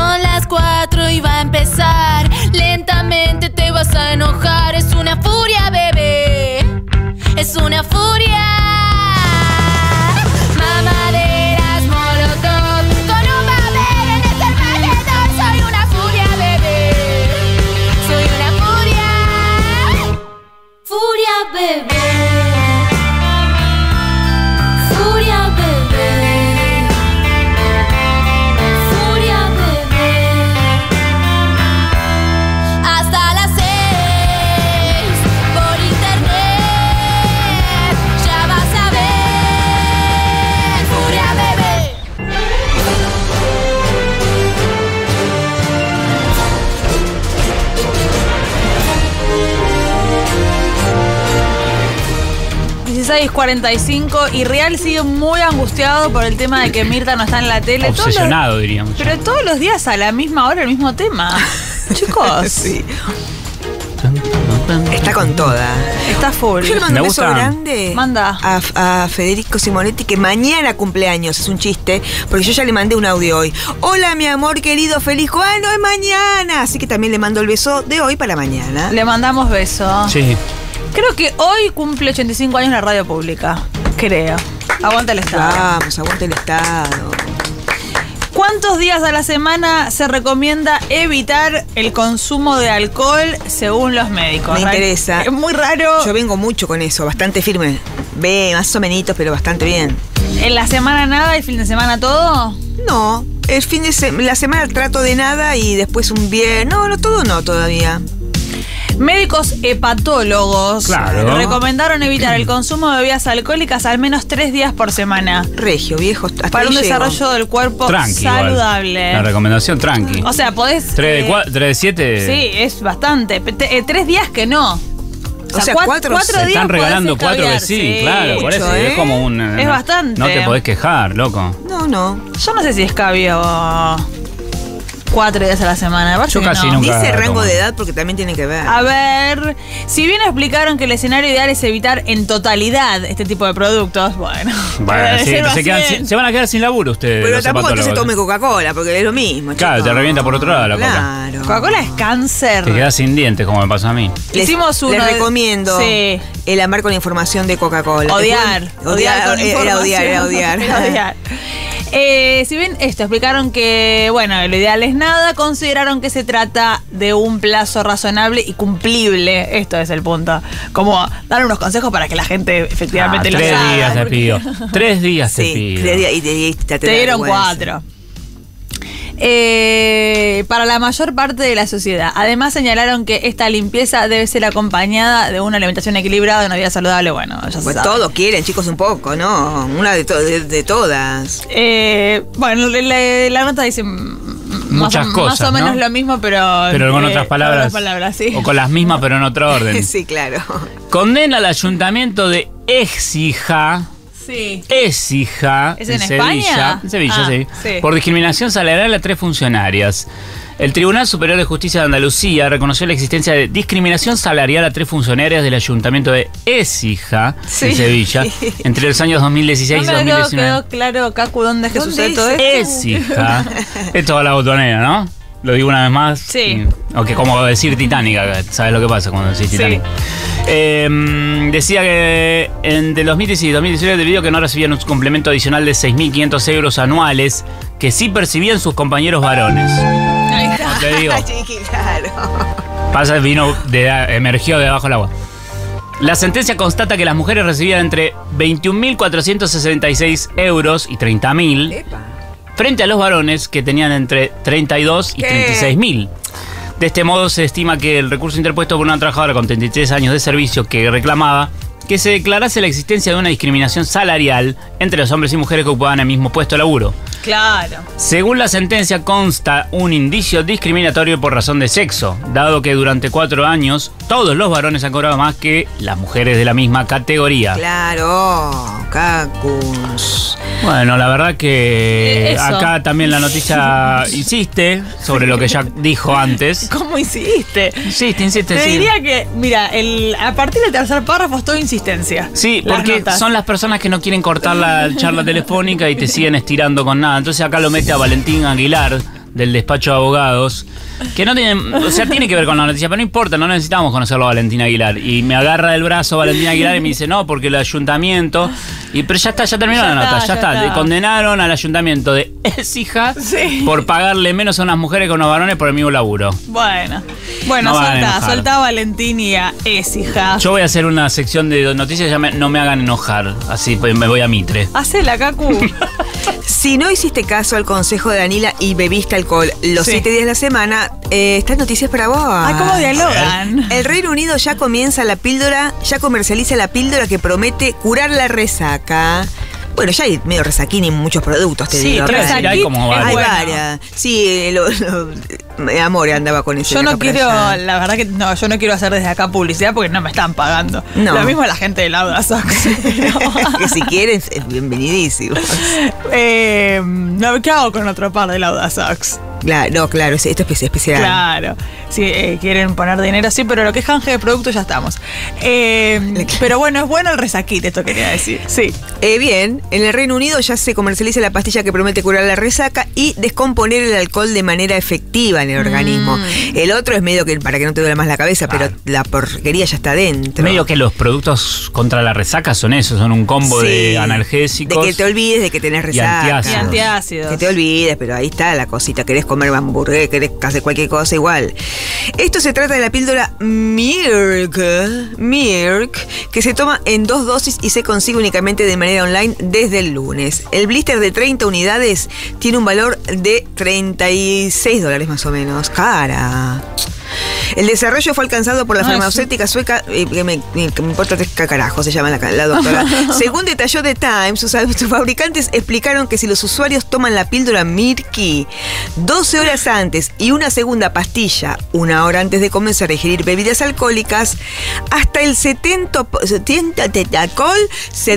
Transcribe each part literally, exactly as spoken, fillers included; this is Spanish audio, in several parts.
Son las cuatro y va a empezar. Lentamente te vas a enojar. Es una furia, bebé. Es una furia. Mamaderas molotov con un papel en el alrededor. Soy una furia, bebé. Soy una furia. Furia, bebé. Furia, bebé. Furia, bebé. Hasta las seis por internet. Ya vas a ver. Furia, bebé. dieciséis cuarenta y cinco y Real sigue muy angustiado por el tema de que Mirta no está en la tele. Obsesionado, Todos los- diríamos. Pero todos los días a la misma hora el mismo tema. Chicos, Sí. Está con toda. está full. Yo le mando Me un beso gusta. grande Manda. a, a Federico Simonetti, que mañana cumpleaños. Es un chiste, porque yo ya le mandé un audio hoy. Hola, mi amor querido, feliz. Ah, no, es mañana. Así que también le mando el beso de hoy para mañana. Le mandamos besos. Sí. Creo que hoy cumple ochenta y cinco años la radio pública. Creo. Aguanta el Estado. Vamos, aguante el Estado. ¿Cuántos días a la semana se recomienda evitar el consumo de alcohol según los médicos? Me Ra- interesa. Es muy raro. Yo vengo mucho con eso, bastante firme. Ve, más o menos, pero bastante bien. ¿En la semana nada y fin de semana todo? No, el fin de se- la semana trato de nada y después un viernes. No, no, todo no todavía. Médicos hepatólogos Claro. recomendaron evitar el consumo de bebidas alcohólicas al menos tres días por semana Regio, viejo, hasta para ahí un llego. desarrollo del cuerpo Tranqui. igual. saludable. La recomendación tranqui. O sea, podés... ¿tres eh, de cuatro, tres de siete? Sí, es bastante. Pe- te- eh, tres días que no. O sea, cuat- cuatro- cuatro Se días están podés regalando cuatro que escabiar, sí, claro, por eso Mucho, es ¿eh? como un... Es bastante. No te podés quejar, loco. No, no. Yo no sé si escabio cuatro días a la semana. me parece Yo que casi no. nunca- Dice rango tomo. de edad porque también tiene que ver. A ver, si bien explicaron que el escenario ideal es evitar en totalidad este tipo de productos, bueno. Bueno, debe sí, ser se, quedan así. sin- se van a quedar sin laburo ustedes. Pero los tampoco que se hepatólogos. tome Coca-Cola, porque es lo mismo. Claro, chico. te revienta por otro lado la coca. Claro. Coca-Cola es cáncer. Te quedas sin dientes, como me pasó a mí. Les, Hicimos uno les de- recomiendo Sí. el amar con información de Coca-Cola. Odiar. Después- Odiar con era información. odiar, era odiar. Era odiar. Eh, si bien esto, explicaron que, bueno, lo ideal es nada, consideraron que se trata de un plazo razonable y cumplible. Esto es el punto. Como dar unos consejos para que la gente efectivamente Ah, lo tres haga. días te porque- pido. Tres días te Sí, pido. tres días y te, y te, te Te da dieron vergüenza. cuatro. Eh, para la mayor parte de la sociedad. Además señalaron que esta limpieza debe ser acompañada de una alimentación equilibrada, de una vida saludable. Bueno, ya se Pues sabe. todos quieren, chicos, un poco, ¿no? Una de, to- de, de todas. Eh, bueno, le- le- la nota dice mm, Muchas más, o- cosas, más o menos ¿no? lo mismo, pero Pero con eh, otras palabras. con otras palabras, sí. O con las mismas, pero en otro orden. Sí, claro. Condena al ayuntamiento de Écija. Sí. Écija. ¿Es en Sevilla. España? En Sevilla, Ah, sí. sí. Por discriminación salarial a tres funcionarias. El Tribunal Superior de Justicia de Andalucía reconoció la existencia de discriminación salarial a tres funcionarias del ayuntamiento de Écija, Sí. en Sevilla, entre los años dos mil dieciséis No y me dos mil quedó, diecinueve. quedó claro, Cacu, ¿dónde es que ¿Dónde sucede todo dice? esto? Écija. Esto va a la botonera, ¿no? Lo digo una vez más. Sí. O que como decir Titanic acá. ¿Sabes lo que pasa cuando decís Sí. Titanic? Eh, decía que entre dos mil dieciséis y dos mil diecinueve, debido a que no recibían un complemento adicional de seis mil quinientos euros anuales, que sí percibían sus compañeros varones. Ahí está. No te digo. Chiqui, claro. Pasa, vino, de, emergió de abajo del agua. La sentencia constata que las mujeres recibían entre veintiún mil cuatrocientos sesenta y seis euros y treinta mil, Epa. frente a los varones que tenían entre treinta y dos y ¿Qué? treinta y seis mil. De este modo se estima que el recurso interpuesto por una trabajadora con treinta y tres años de servicio que reclamaba que se declarase la existencia de una discriminación salarial entre los hombres y mujeres que ocupaban el mismo puesto de laburo. Claro. Según la sentencia, consta un indicio discriminatorio por razón de sexo, dado que durante cuatro años todos los varones han cobrado más que las mujeres de la misma categoría. Claro, Cacus. Bueno, la verdad que Eh, eso. acá también la noticia insiste sobre lo que ya dijo antes. ¿Cómo hiciste? Insiste, insiste, Te sí. diría que, mira, el, a partir del tercer párrafo es todo insistencia. Sí, Las porque notas. son las personas que no quieren cortar la charla telefónica y te siguen estirando con nada. Entonces acá lo mete a Valentín Aguilar del despacho de abogados, que no tienen, o sea, tiene que ver con la noticia, pero no importa, no necesitamos conocerlo a Valentín Aguilar. Y me agarra del brazo Valentín Aguilar y me dice, no, porque el ayuntamiento, y pero ya está, ya terminó Ya la está, nota, ya, ya está. está. Condenaron al ayuntamiento de Écija Sí. por pagarle menos a unas mujeres que a unos varones por el mismo laburo. Bueno, bueno, No van a soltá, enojar. soltá a Valentín y a Écija. Yo voy a hacer una sección de noticias que se llama No me hagan enojar, así pues me voy a Mitre. Hacela, Cacu. Si no hiciste caso al consejo de Danila y bebiste alcohol los Sí. siete días de la semana, eh, estas noticias para vos. Ay, ¿cómo dialogan? El Reino Unido ya comienza la píldora, ya comercializa la píldora que promete curar la resaca. Bueno, ya hay medio resaquín y muchos productos, te Sí, digo. quiero acá. decir, hay como es varios. Hay bueno. varias. Sí, lo, lo- Amor andaba con eso. Yo de no acá para quiero, allá. la verdad que no, yo no quiero hacer desde acá publicidad porque no me están pagando. No. Lo mismo la gente de Lauda Sox. Que si quieren, es bienvenidísimo. eh, no, ¿qué hago con otro par de Lauda Sox? Claro, no, claro, esto es especial. Claro, si eh, quieren poner dinero, sí, pero lo que es canje de producto ya estamos. Eh, pero bueno, es bueno el resaquite, esto quería decir. Sí. Eh, bien, en el Reino Unido ya se comercializa la pastilla que promete curar la resaca y descomponer el alcohol de manera efectiva en el organismo. El otro es medio que para que no te duele más la cabeza, pero la porquería ya está dentro. Medio que los productos contra la resaca son eso, son un combo Sí, de analgésicos. De que te olvides de que tenés resaca. antiácidos. Y antiácidos. Que te olvides, pero ahí está la cosita. Querés comer hamburguesa, querés hacer cualquier cosa igual. Esto se trata de la píldora Mirk, Mirk, que se toma en dos dosis y se consigue únicamente de manera online desde el lunes. El blister de treinta unidades tiene un valor de treinta y seis dólares más o menos. Cara. El desarrollo fue alcanzado por la Ah, farmacéutica sueca, eh, que, me, que me importa tres carajo, se llama la, la doctora. Según detalló The Times, sus, sus fabricantes explicaron que si los usuarios toman la píldora Mirky doce horas antes y una segunda pastilla una hora antes de comenzar a ingerir bebidas alcohólicas, hasta el setenta por ciento de alcohol se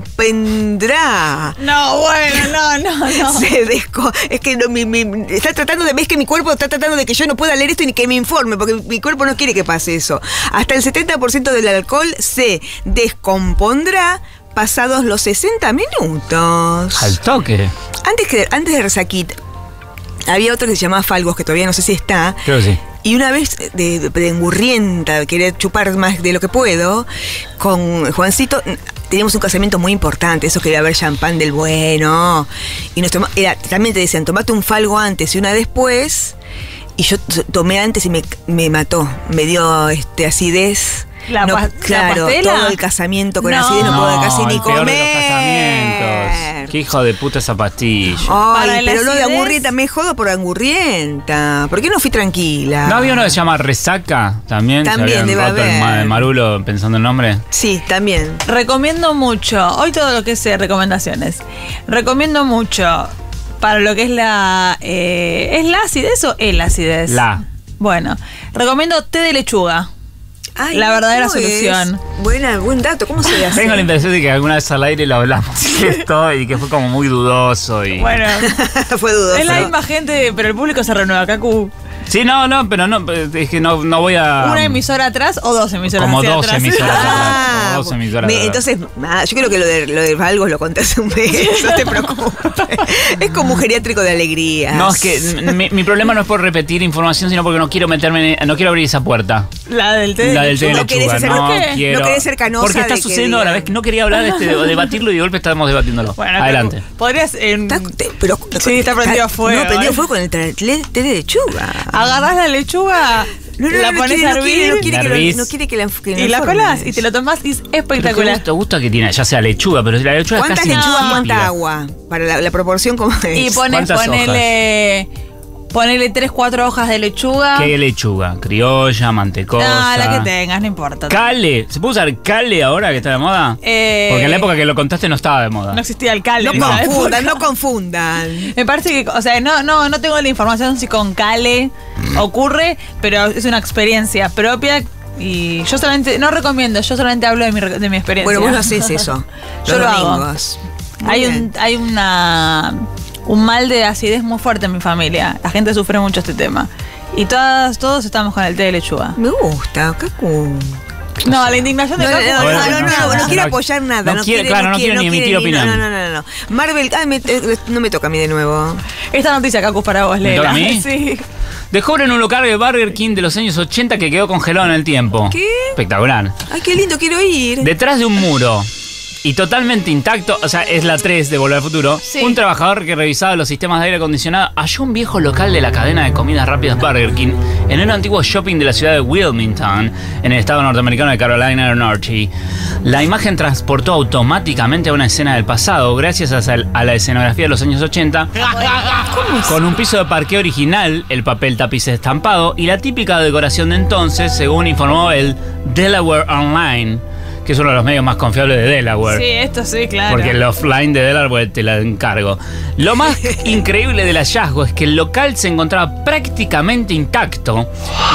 descompendrá. No, bueno, no, no, no. Se desco es que no, mi, mi- está tratando de ves que mi cuerpo está tratando de que yo no pueda leer esto ni que me informe, porque mi cuerpo no quiere que pase eso. Hasta el setenta por ciento del alcohol se descompondrá pasados los sesenta minutos. Al toque. Antes que antes de Resaquit había otro que se llamaba Falgos, que todavía no sé si está. Creo que sí. Y una vez de, de, de engurrienta, querer chupar más de lo que puedo, con Juancito teníamos un casamiento muy importante, eso quería ver champán del bueno. Y nos toma, era, también te decían, tomate un falgo antes y una después. Y yo t- tomé antes y me, me mató, me dio este acidez. La No, pa- la claro, pastela. todo el casamiento con No. acidez no, puedo casi ni el peor comer. de los casamientos. Qué hijo de puta esa pastilla. Para Ay, la pero lo de acidez- angurrienta, me jodo por angurrienta. ¿Por qué no fui tranquila? ¿No había uno que se llama Resaca? También. ¿Se También habían debe roto el haber. ma- el marulo pensando el nombre? Sí, también. Recomiendo mucho, hoy todo lo que es eh, recomendaciones, recomiendo mucho para lo que es la... eh, ¿Es la acidez o el acidez? La. Bueno, recomiendo té de lechuga. Ay, La verdadera ¿cómo es? solución. Buena, buen dato. ¿Cómo se hace? Tengo la impresión de que alguna vez al aire lo hablamos de esto y que fue como muy dudoso. Y... Bueno, Fue dudoso. es la misma gente, pero el público se renueva, Cacu. Sí, no, no, pero no, es que no, no voy a... ¿Una emisora atrás o dos emisoras Como hacia dos atrás? emisoras atrás. Ah, Como dos emisoras me- atrás. entonces, ah, yo creo que lo de, lo de Valgos lo conté hace un mes, no te preocupes. Es como un geriátrico de alegría. No, es que n- mi, mi problema no es por repetir información, sino porque no quiero meterme, en- no quiero abrir esa puerta. La del té de La del té de lechuga. No querés lechuga, hacer- no ¿por qué? quiero. No querés ser canosa Porque está de que sucediendo ahora, digan. ves que no quería hablar de este, o debatirlo y de golpe estamos debatiéndolo. Bueno, Adelante. Cacu, podrías... eh, Está- te- pero, Sí, está prendido a fuego, No, prendido eh. fuego con el tra- le- té de lechuga. agarrás la lechuga, No, no, la no, pones quiere, a no quiere, hervir no quiere que Nerviz. lo, no quiere que la, que y la informes. colás y te lo tomás y es Pero qué espectacular. gusto, gusto que tiene, ya sea lechuga, pero si la lechuga es ¿Cuántas casi lechugas, insípida. cuánta agua? Para la, la proporción, ¿cómo es? Y pones, ¿Cuántas ponele, ponele tres, cuatro hojas de lechuga. ¿Qué lechuga? Criolla, mantecosa. No, la que tengas, no importa. Cale. ¿Se puede usar cale ahora que está de moda? Eh, Porque en la época que lo contaste no estaba de moda. No existía el cale. No en esa confundan, época. no confundan. Me parece que, o sea, no, no, no tengo la información si con cale ocurre, pero es una experiencia propia y yo solamente, no recomiendo, yo solamente hablo de mi, re- de mi experiencia. Bueno, vos no haces eso. Yo Los lo hago. domingos. Muy Hay bien. un, hay una un mal de acidez muy fuerte en mi familia. La gente sufre mucho este tema. Y todas, todos estamos con el té de lechuga. Me gusta, Cacu. No, la indignación de No, no, Cacu- no, Bueno, no, no, no, no, no no, quiere no, apoyar nada. no quiere- claro, no quiere ni emitir ni- opinión. No, no, no, no, no. Marvel, ay, me- eh, no me toca a mí de nuevo. Esta noticia, Cacu, es para vos, ¿Me Lela. toca a mí? Sí. Descubren un local de Burger King de los años ochenta que quedó congelado en el tiempo. ¿Qué? Espectacular. Ay, qué lindo, quiero ir. Detrás de un muro y totalmente intacto, o sea, es la tres de Volver al Futuro, Sí. un trabajador que revisaba los sistemas de aire acondicionado halló un viejo local de la cadena de comidas rápidas Burger King en un antiguo shopping de la ciudad de Wilmington, en el estado norteamericano de Carolina del Norte. La imagen transportó automáticamente a una escena del pasado, gracias a, a la escenografía de los años ochenta, con un piso de parqueo original, el papel tapiz estampado y la típica decoración de entonces, según informó el Delaware Online, que es uno de los medios más confiables de Delaware. Sí, esto sí, claro. Porque el offline de Delaware te la encargo. Lo más increíble del hallazgo es que el local se encontraba prácticamente intacto.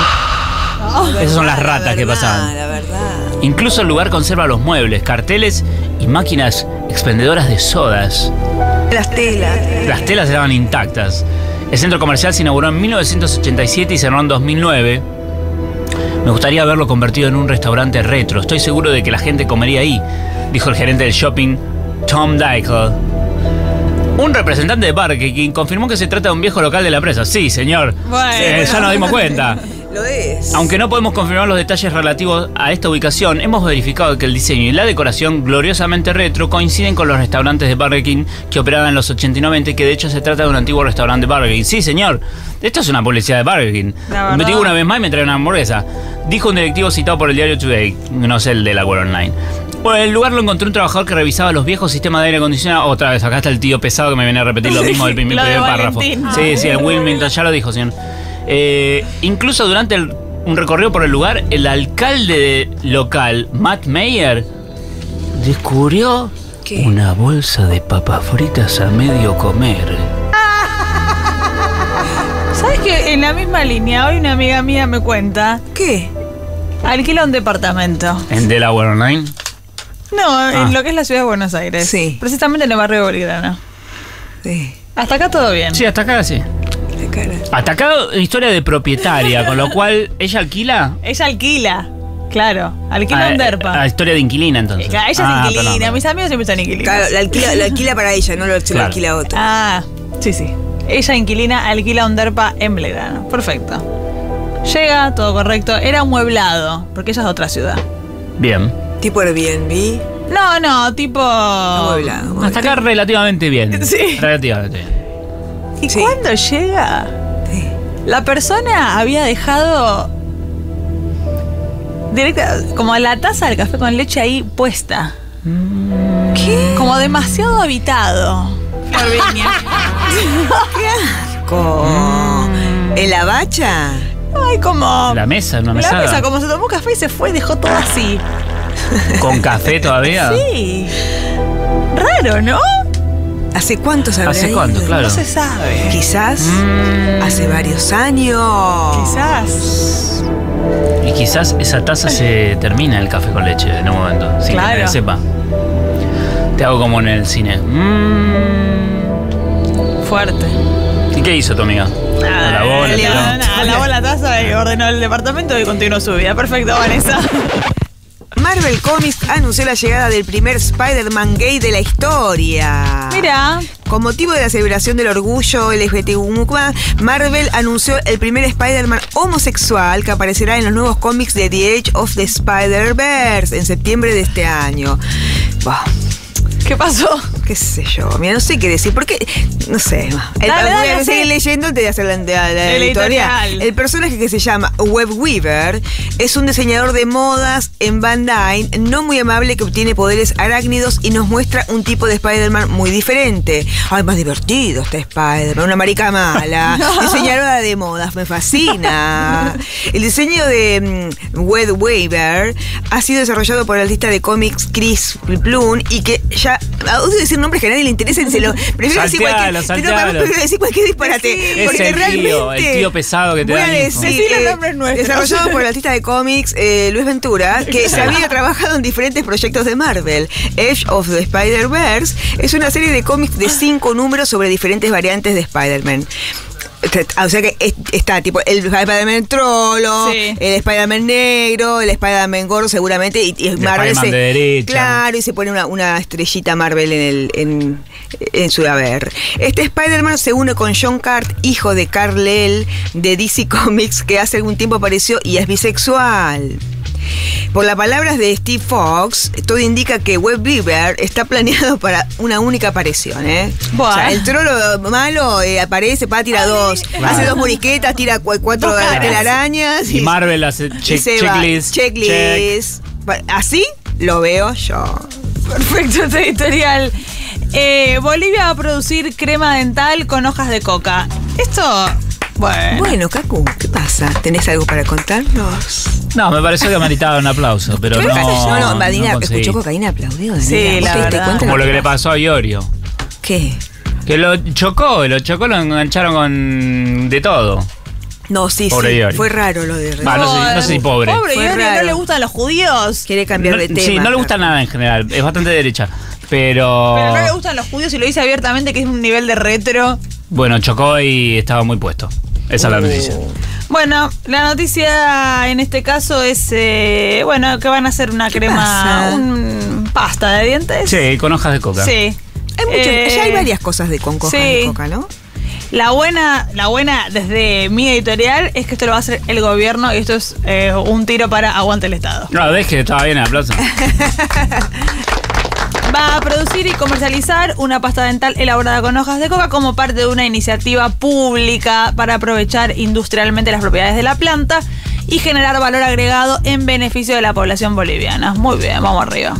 Esas son las ratas La que verdad, pasaban. La verdad. Incluso el lugar conserva los muebles, carteles y máquinas expendedoras de sodas. Las telas. Las telas estaban intactas. El centro comercial se inauguró en mil novecientos ochenta y siete y cerró en dos mil nueve. Me gustaría verlo convertido en un restaurante retro. Estoy seguro de que la gente comería ahí, dijo el gerente del shopping, Tom Dykle. Un representante de Burger King confirmó que se trata de un viejo local de la empresa. Sí, señor. Bueno. Eh, ya nos dimos cuenta. Lo es. Aunque no podemos confirmar los detalles relativos a esta ubicación, hemos verificado que el diseño y la decoración gloriosamente retro coinciden con los restaurantes de Burger King que operaban en los ochenta y noventa, que de hecho se trata de un antiguo restaurante de Burger King. Sí, señor. Esto es una publicidad de Burger King. La verdad. Me digo una vez más y me trae una hamburguesa. Dijo un directivo citado por el diario Today, no sé el de la Web Online. Bueno, en el lugar lo encontró un trabajador que revisaba los viejos sistemas de aire acondicionado. Otra vez, acá está el tío pesado que me viene a repetir lo mismo del primer, Lo de primer párrafo. Valentín. Sí, sí, en Wilmington, ya lo dijo, señor. Eh, incluso durante el un recorrido por el lugar, el alcalde local, Matt Mayer, descubrió ¿Qué? una bolsa de papas fritas a medio comer. ¿Sabes que en la misma línea hoy una amiga mía me cuenta, ¿Qué? alquila un departamento? ¿En Delaware Online? No, Ah. en lo que es la ciudad de Buenos Aires. Sí. Precisamente en el barrio de Belgrano. Sí. Hasta acá todo bien. Sí, hasta acá sí. La cara. Hasta acá historia de propietaria, con lo cual ella alquila. Ella alquila, claro. Alquila Ah, un derpa. ah, historia de inquilina entonces. Claro, ella Ah, es inquilina. perdón. Mis amigos siempre son inquilinos. Claro, la alquila, la alquila para ella, no lo, se lo Claro. alquila a otro. Ah, sí, sí. Ella inquilina alquila un derpa en Belgrano. Perfecto. Llega, todo correcto. Era amueblado, porque ella es de otra ciudad. Bien. Tipo Airbnb. No, no, tipo. Amueblado. Hasta acá relativamente bien. Sí. Relativamente bien. ¿Y Sí. cuando llega? Sí. La persona había dejado directa, como la taza del café con leche ahí puesta. ¿Qué? Como demasiado habitado. Flor Viña. ¿Con ¿En la bacha? Ay, como. La mesa, una la mesada. mesa, como se tomó café y se fue y dejó todo así. ¿Con café todavía? Sí. Raro, ¿no? ¿Hace cuántos habrá ¿Hace ido? cuánto? Claro. No se sabe. Quizás Mm. hace varios años. Quizás. Y quizás esa taza se termina el café con leche en un momento, sin Claro. que nadie sepa. Te hago como en el cine. Mm. Fuerte. ¿Y qué hizo tu amiga? Nada, la bola, le tiró. lavó- nada, lavó la taza y ordenó el departamento y continuó su vida. Perfecto, Vanessa. Marvel Comics anunció la llegada del primer Spider-Man gay de la historia. Mira. Con motivo de la celebración del orgullo L G B T Q más, Marvel anunció el primer Spider-Man homosexual que aparecerá en los nuevos cómics de The Age of the Spider-Verse en septiembre de este año. Bah, ¿Qué pasó? qué sé yo, mira, no sé qué decir, porque, no sé. El, Dale, voy dale, a seguir sí. leyendo antes de hacer la, la- la El editorial. editorial. El personaje, que se llama Web Weaver, es un diseñador de modas en Bandai, no muy amable, que obtiene poderes arácnidos y nos muestra un tipo de Spider-Man muy diferente. Ay, más divertido este Spider-Man, una marica mala, diseñadora de modas, me fascina. El diseño de mm, Web Weaver ha sido desarrollado por el artista de cómics Chris Plum, y que ya, odio decir nombres que a nadie le interesen, se lo prefiero decir Saltealo, cualquier, saltealo. no, prefiero decir cualquier disparate. Es porque el realmente tío, el tío pesado que te voy da a info. decir, Decí los eh, nombres nuestros. desarrollado por el artista de cómics eh, Luis Ventura, que se había trabajado en diferentes proyectos de Marvel. Age of the Spider-Verse es una serie de cómics de cinco números sobre diferentes variantes de Spider-Man. O sea que es- está tipo el Spider-Man trolo, Sí. el Spider-Man negro, el Spider-man gordo seguramente y, y El Marvel Spider-Man se, de derecha. claro, y se pone una, una estrellita Marvel en el en, en su haber. Este Spider-Man se une con John Cart, hijo de Kal-El de D C Comics, que hace algún tiempo apareció y es bisexual. Por las palabras de Steve Fox, todo indica que Web Beaver está planeado para una única aparición, ¿eh? Buah. O sea, el trolo malo eh, aparece, para tirar dos, Claro. hace dos moriquetas, tira cu- cuatro Dos caras. telarañas Y Marvel hace y check, se va. checklist. check. Checklist. Así lo veo yo. Perfecto, este editorial. Eh, Bolivia va a producir crema dental con hojas de coca. Esto, bueno. Bueno, Cacu, ¿qué pasa? ¿Tenés algo para contarnos? No, me pareció que meritaba un aplauso, pero ¿Qué no. pasa? No, no, Madina conseguí. escuchó cocaína, aplaudió. Sí, Mira, la ¿vos te diste verdad. cuenta Como lo que le pasa? pasó a Iorio. ¿Qué? Que lo chocó, lo chocó, lo engancharon con de todo. No, sí, Pobre sí. Iorio. Fue raro lo de Va, no sé, no sé si pobre. Pobre Fue Iorio, raro. ¿no le gustan los judíos? Quiere cambiar No- de tema. sí, no le gusta nada en general, es bastante derecha. Pero, Pero no le gustan los judíos y lo dice abiertamente que es un nivel de retro. bueno, chocó y estaba muy puesto. Esa es la noticia. Bueno, la noticia en este caso es, eh, bueno, que van a hacer una ¿Qué crema, pasa? un pasta de dientes. Sí, con hojas de coca. Sí. Hay mucho- Eh, ya hay varias cosas de con coca sí. de coca, ¿no? La buena, la buena desde mi editorial es que esto lo va a hacer el gobierno y esto es eh, un tiro para aguante el Estado. No, ves que estaba bien el aplauso. Va a producir y comercializar una pasta dental elaborada con hojas de coca como parte de una iniciativa pública para aprovechar industrialmente las propiedades de la planta y generar valor agregado en beneficio de la población boliviana. Muy bien, vamos arriba.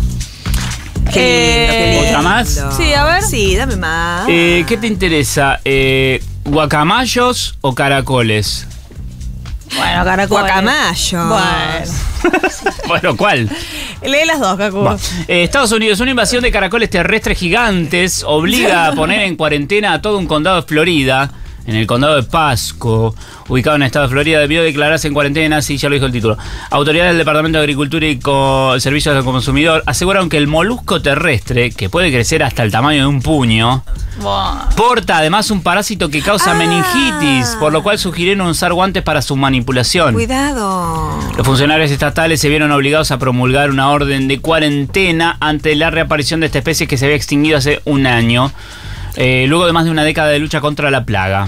Qué lindo, qué Eh, lindo. ¿Otra más? Sí, a ver. Sí, dame más. Eh, ¿Qué te interesa? Eh, ¿Guacamayos o caracoles? Bueno, caracoles. Guacamayos. Bueno. Bueno, ¿cuál? Lee las dos, Cacu. Va. Eh, Estados Unidos, una invasión de caracoles terrestres gigantes obliga a poner en cuarentena a todo un condado de Florida. En el condado de Pasco, ubicado en el estado de Florida, debió declararse en cuarentena, sí, ya lo dijo el título. Autoridades del Departamento de Agricultura y Co- Servicios al Consumidor aseguraron que el molusco terrestre, que puede crecer hasta el tamaño de un puño, Bueno. porta además un parásito que causa Ah. meningitis, por lo cual sugirieron usar guantes para su manipulación. Cuidado. Los funcionarios estatales se vieron obligados a promulgar una orden de cuarentena ante la reaparición de esta especie que se había extinguido hace un año, eh, luego de más de una década de lucha contra la plaga.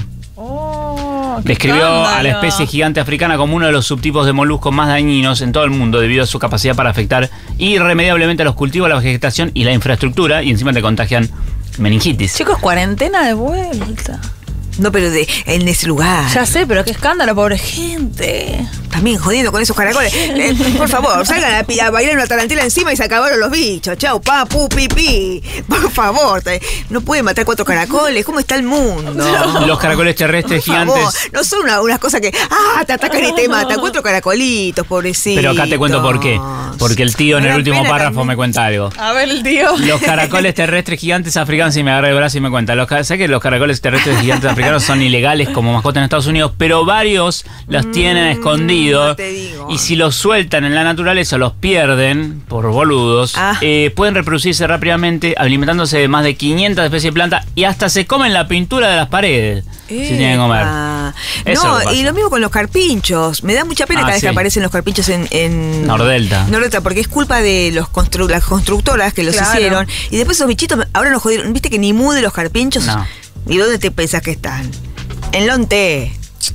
Oh, qué Describió a la escándalo. especie gigante africana como uno de los subtipos de moluscos más dañinos en todo el mundo debido a su capacidad para afectar irremediablemente a los cultivos, la vegetación y la infraestructura, y encima te contagian meningitis. Chicos, cuarentena de vuelta. No, pero de, en ese lugar. Ya sé, pero qué escándalo, pobre gente. También jodiendo con esos caracoles. Eh, por favor, salgan a, pi- a bailar una tarantela encima y se acabaron los bichos. Chau, pa, pu, pi, pi. Por favor, te- no pueden matar cuatro caracoles. ¿Cómo está el mundo? Los caracoles terrestres Por favor, gigantes. no son una- unas cosas que, ah, te atacan y te matan. Cuatro caracolitos, pobrecito. Pero acá te cuento por qué. Porque el tío en Me el da último pena párrafo también. me cuenta algo. A ver el tío. Los caracoles terrestres gigantes africanos, y me agarra el brazo y me cuenta. Los, ca- sé que los caracoles terrestres gigantes africanos son ilegales como mascota en Estados Unidos, pero varios los tienen escondidos. no te digo. Y si los sueltan en la naturaleza, los pierden por boludos. Ah. eh, pueden reproducirse rápidamente, alimentándose de más de quinientas especies de plantas y hasta se comen la pintura de las paredes. Si tienen que comer. Epa. Eso es lo No, que pasa. y lo mismo con los carpinchos. Me da mucha pena Ah, cada vez sí. que aparecen los carpinchos en, en Nordelta. Nordelta, porque es culpa de los constru- las constructoras que los Claro. hicieron. Y después esos bichitos, me- ahora nos jodieron. ¿Viste que ni mude los carpinchos? No. ¿Y dónde te pensás que están? En Lonte.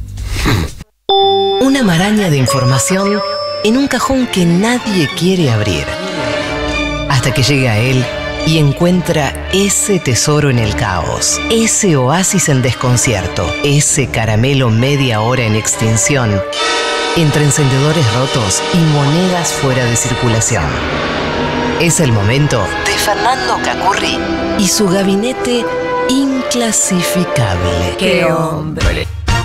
Una maraña de información en un cajón que nadie quiere abrir. Hasta que llega a él y encuentra ese tesoro en el caos, ese oasis en desconcierto, ese caramelo media hora en extinción, entre encendedores rotos y monedas fuera de circulación. Es el momento de Fernando Cacurri y su gabinete inclasificable. ¡Qué hombre!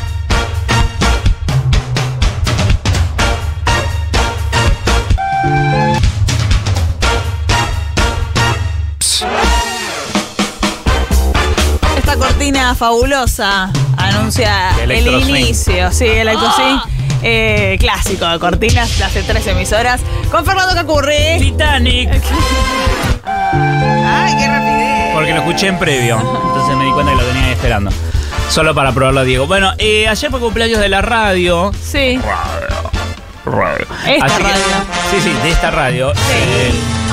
Esta cortina fabulosa anuncia el Electro Swing. inicio. Sí, el Electro Swing, eh, clásico de cortinas de hace tres emisoras. Con Fernando Cacurri. Titanic. ¡Ay, qué rapidez! Porque lo escuché en previo. Entonces me di cuenta que lo tenía ahí esperando. Solo para probarlo a Diego. Bueno, eh, ayer fue cumpleaños de la radio. Sí. Radio. Esta Así que- radio. sí, sí, de esta radio. Eh,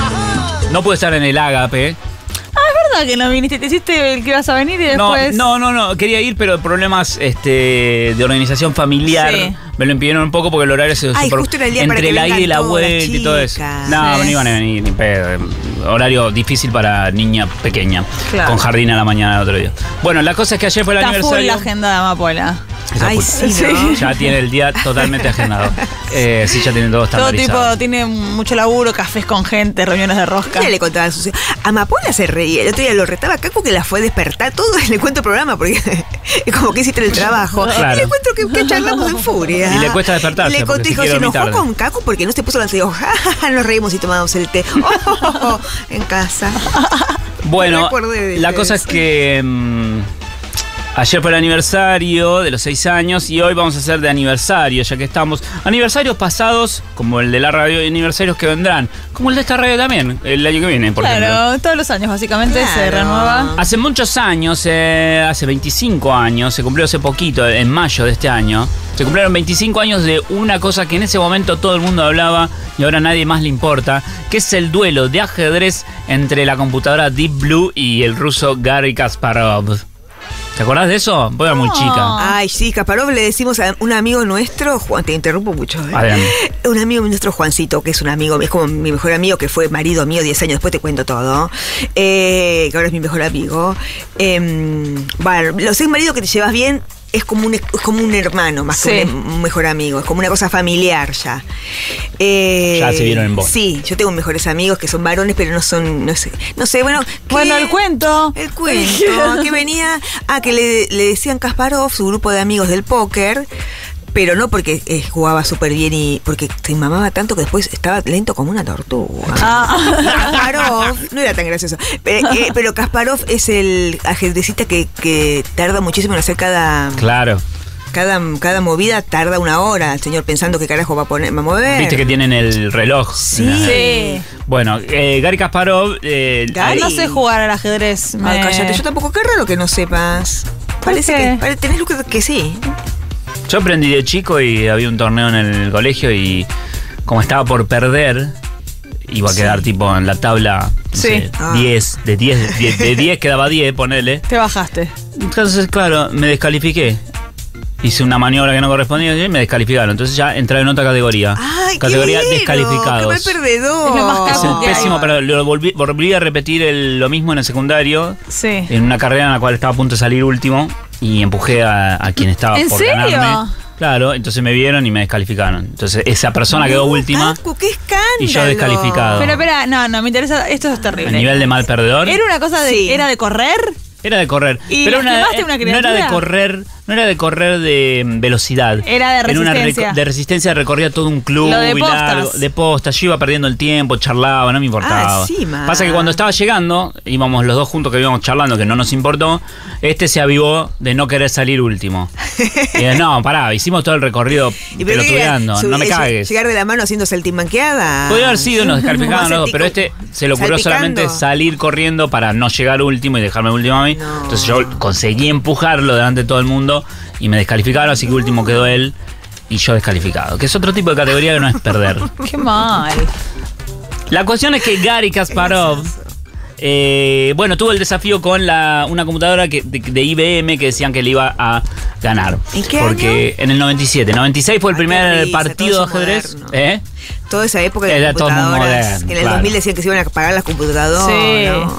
no pude estar en el Ágape. Es verdad que no viniste, te hiciste el que ibas a venir y No, después... no, no, no, quería ir, pero problemas este, de organización familiar Sí. me lo impidieron un poco porque el horario se Ay, super- justo era el día para entre que el vengan aire y la todas vuelta y todo eso. chicas. No, Sí. no iban a venir ni pedo. Horario difícil para niña pequeña, Claro. con jardín a la mañana del otro día. Bueno, la cosa es que ayer fue el Está full aniversario. la agenda de Amapola. Esa Ay, full. sí, ¿no? Ya tiene el día totalmente agendado. Eh, sí, ya tienen todo Todo estandarizado. tipo, tiene mucho laburo, cafés con gente, reuniones de rosca. Ella le contaba a sus Amapola se reía. El otro día lo retaba a Cacu que la fue a despertar todo. Le cuento el programa porque es como que hiciste el trabajo. Claro. Y le cuento que, que charlamos en furia. Y le cuesta despertarse, Y le porque conté, se dijo, quiere se dormir enojó tarde. con Cacu porque no se puso la anteojos. Ja, ja, ja, nos reímos y tomamos el té. Oh, oh, oh, oh, en casa. Bueno, Me recuerdo de la eso. cosa es que mm, ayer fue el aniversario de los seis años y hoy vamos a hacer de aniversario, ya que estamos. Aniversarios pasados, como el de la radio, y aniversarios que vendrán, como el de esta radio también, el año que viene, por ejemplo. Claro, todos los años básicamente se Claro. renueva. Hace muchos años, eh, hace veinticinco años, se cumplió hace poquito, en mayo de este año, se cumplieron veinticinco años de una cosa que en ese momento todo el mundo hablaba y ahora a nadie más le importa, que es el duelo de ajedrez entre la computadora Deep Blue y el ruso Garry Kasparov. ¿Te acordás de eso? Vos eras muy No. chica. Ay, sí, Kasparov le decimos a un amigo nuestro, Juan, te interrumpo mucho. ¿eh? Adelante. Un amigo nuestro, Juancito, que es un amigo, es como mi mejor amigo, que fue marido mío diez años, después te cuento todo, eh, que ahora es mi mejor amigo. Eh, bueno, los ex maridos que te llevas bien es como un, es como un hermano, más Sí. que un, un mejor amigo, es como una cosa familiar ya. Eh, Ya se vieron en vos. Sí, yo tengo mejores amigos que son varones, pero no son, no sé, no sé, bueno. ¿qué? Bueno, el cuento. El cuento, que venía, ah, que le, le decían Kasparov, su grupo de amigos del póker, pero no porque eh, jugaba súper bien y porque se mamaba tanto que después estaba lento como una tortuga. Ah. Kasparov, no era tan gracioso, pero, eh, pero Kasparov es el ajedrecista que, que tarda muchísimo en hacer cada, Claro. cada, cada movida, tarda una hora, el señor pensando qué carajo va a poner, va a mover. Viste que tienen el reloj. Sí. Nah. Sí. Bueno, eh, Garry Kasparov... eh, Gary. No sé jugar al ajedrez. Ay, me- cállate, yo tampoco, qué raro que no sepas. Parece qué? que, pare- tenés luz que, que sí. Yo aprendí de chico y había un torneo en el colegio y como estaba por perder, iba a quedar tipo en la tabla no Sí. sé, Ah. diez, de diez, de, de diez quedaba diez, ponele. Te bajaste. Entonces, claro, me descalifiqué. Hice una maniobra que no correspondía y me descalificaron. Entonces ya entré en otra categoría. Ay, categoría qué bueno, descalificados. qué mal perdedor. Es lo más Es el capo que hay. pésimo, pero lo volví, volví a repetir el- lo mismo en el secundario, Sí. en una carrera en la cual estaba a punto de salir último y empujé a, a quien estaba ¿En por serio? ganarme. Claro, entonces me vieron y me descalificaron. Entonces esa persona quedó No, última Paco, qué escándalo. y yo descalificado. Pero espera, no, no, me interesa, esto es terrible. a nivel de mal perdedor. ¿Era una cosa de, Sí. era de correr? Era de correr. ¿Y pero una, lastimaste una no era de criatura? correr, no era de correr de mm, velocidad. Era de Era una resistencia. reco- de resistencia recorría todo un club Lo de y postas. largo, de postas. Yo iba perdiendo el tiempo, charlaba, no me importaba. Ah, sí, ma. Pasa que cuando estaba llegando, íbamos los dos juntos que íbamos charlando, que no nos importó, este se avivó de no querer salir último. Y dije, no, pará, hicimos todo el recorrido Y pero pelotudeando, que- no me su- cagues. Llegar de la mano haciendo saltimbanqueada. Podría haber sido, nos descalificaban los dos, pero este se le ocurrió Salpicando. solamente salir corriendo para no llegar último y dejarme último a mí. No. Entonces yo conseguí empujarlo delante de todo el mundo y me descalificaron, así que último quedó él y yo descalificado. Que es otro tipo de categoría que no es perder. Qué mal. La cuestión es que Garry Kasparov, eh, bueno, tuvo el desafío con la, una computadora que, de, de I B M que decían que le iba a ganar. ¿En qué Porque en el noventa y siete, noventa y seis fue el Ay, qué primer risa, partido de todos son ajedrez. modernos. ¿Eh? Toda esa época de Era todo muy computadoras. moderno, que en el claro. dos mil decían que se iban a apagar las computadoras. Sí. ¿no?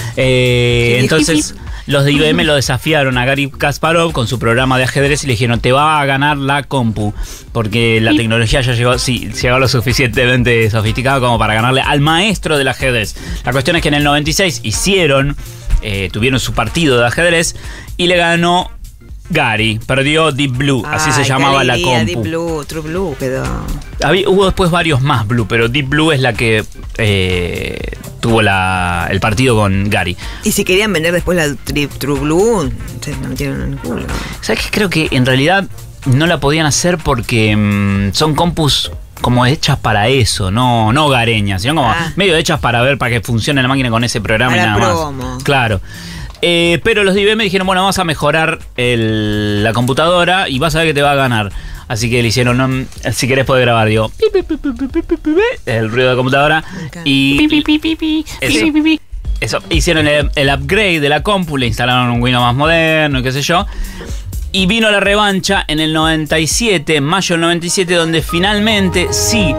Eh, Sí. entonces los de I B M lo desafiaron a Garry Kasparov con su programa de ajedrez y le dijeron, te va a ganar la compu, porque la tecnología ya llegó, sí, llegó lo suficientemente sofisticado como para ganarle al maestro del ajedrez. La cuestión es que en el noventa y seis hicieron, eh, tuvieron su partido de ajedrez y le ganó Gary, perdió Deep Blue, así Ay, se qué llamaba la alegría, compu. Deep Blue, True Blue, pero... Había- hubo después varios más Blue, pero Deep Blue es la que eh, tuvo la, el partido con Gary. Y si querían vender después la tri- True Blue, se metieron en el culo. ¿Sabes qué? Creo que en realidad no la podían hacer porque mm, son compus como hechas para eso, no, no hogareñas, sino como Ah. medio hechas para ver, para que funcione la máquina con ese programa Para y nada promo. más. Claro. Eh, pero los de I B M dijeron, bueno, vamos a mejorar el- la computadora y vas a ver que te va a ganar. Así que le hicieron, no, si querés podés grabar, digo, pi, pi, pi, pi, pi, pi, pi, pi, el ruido de la computadora. Y Pi, pi, pi, pi, pi. Eso. Pi, pi, pi, pi. eso, hicieron el, el upgrade de la compu, le instalaron un Windows más moderno y qué sé yo. Y vino la revancha en el noventa y siete, mayo del noventa y siete, donde finalmente sí,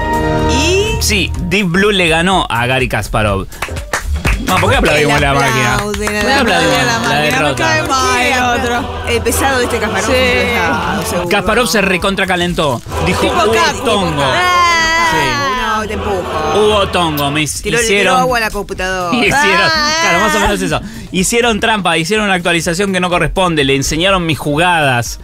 Y... sí, Deep Blue le ganó a Gary Kasparov. No, ¿por qué aplaudimos la máquina? aplauden a ¿Por qué la aplaudimos máquina, la la máquina? Me derrota? cae mal el otro. El pesado de este Kasparov. Sí. pesado, seguro. Kasparov se recontracalentó. Dijo, Tipo hubo Capu, tongo. Ah, no, te empujo. Hubo tongo. Me Tiró, tiró hicieron... agua a la computadora. Hicieron, Ah. claro, más o menos eso. Hicieron trampa, hicieron una actualización que no corresponde, le enseñaron mis jugadas,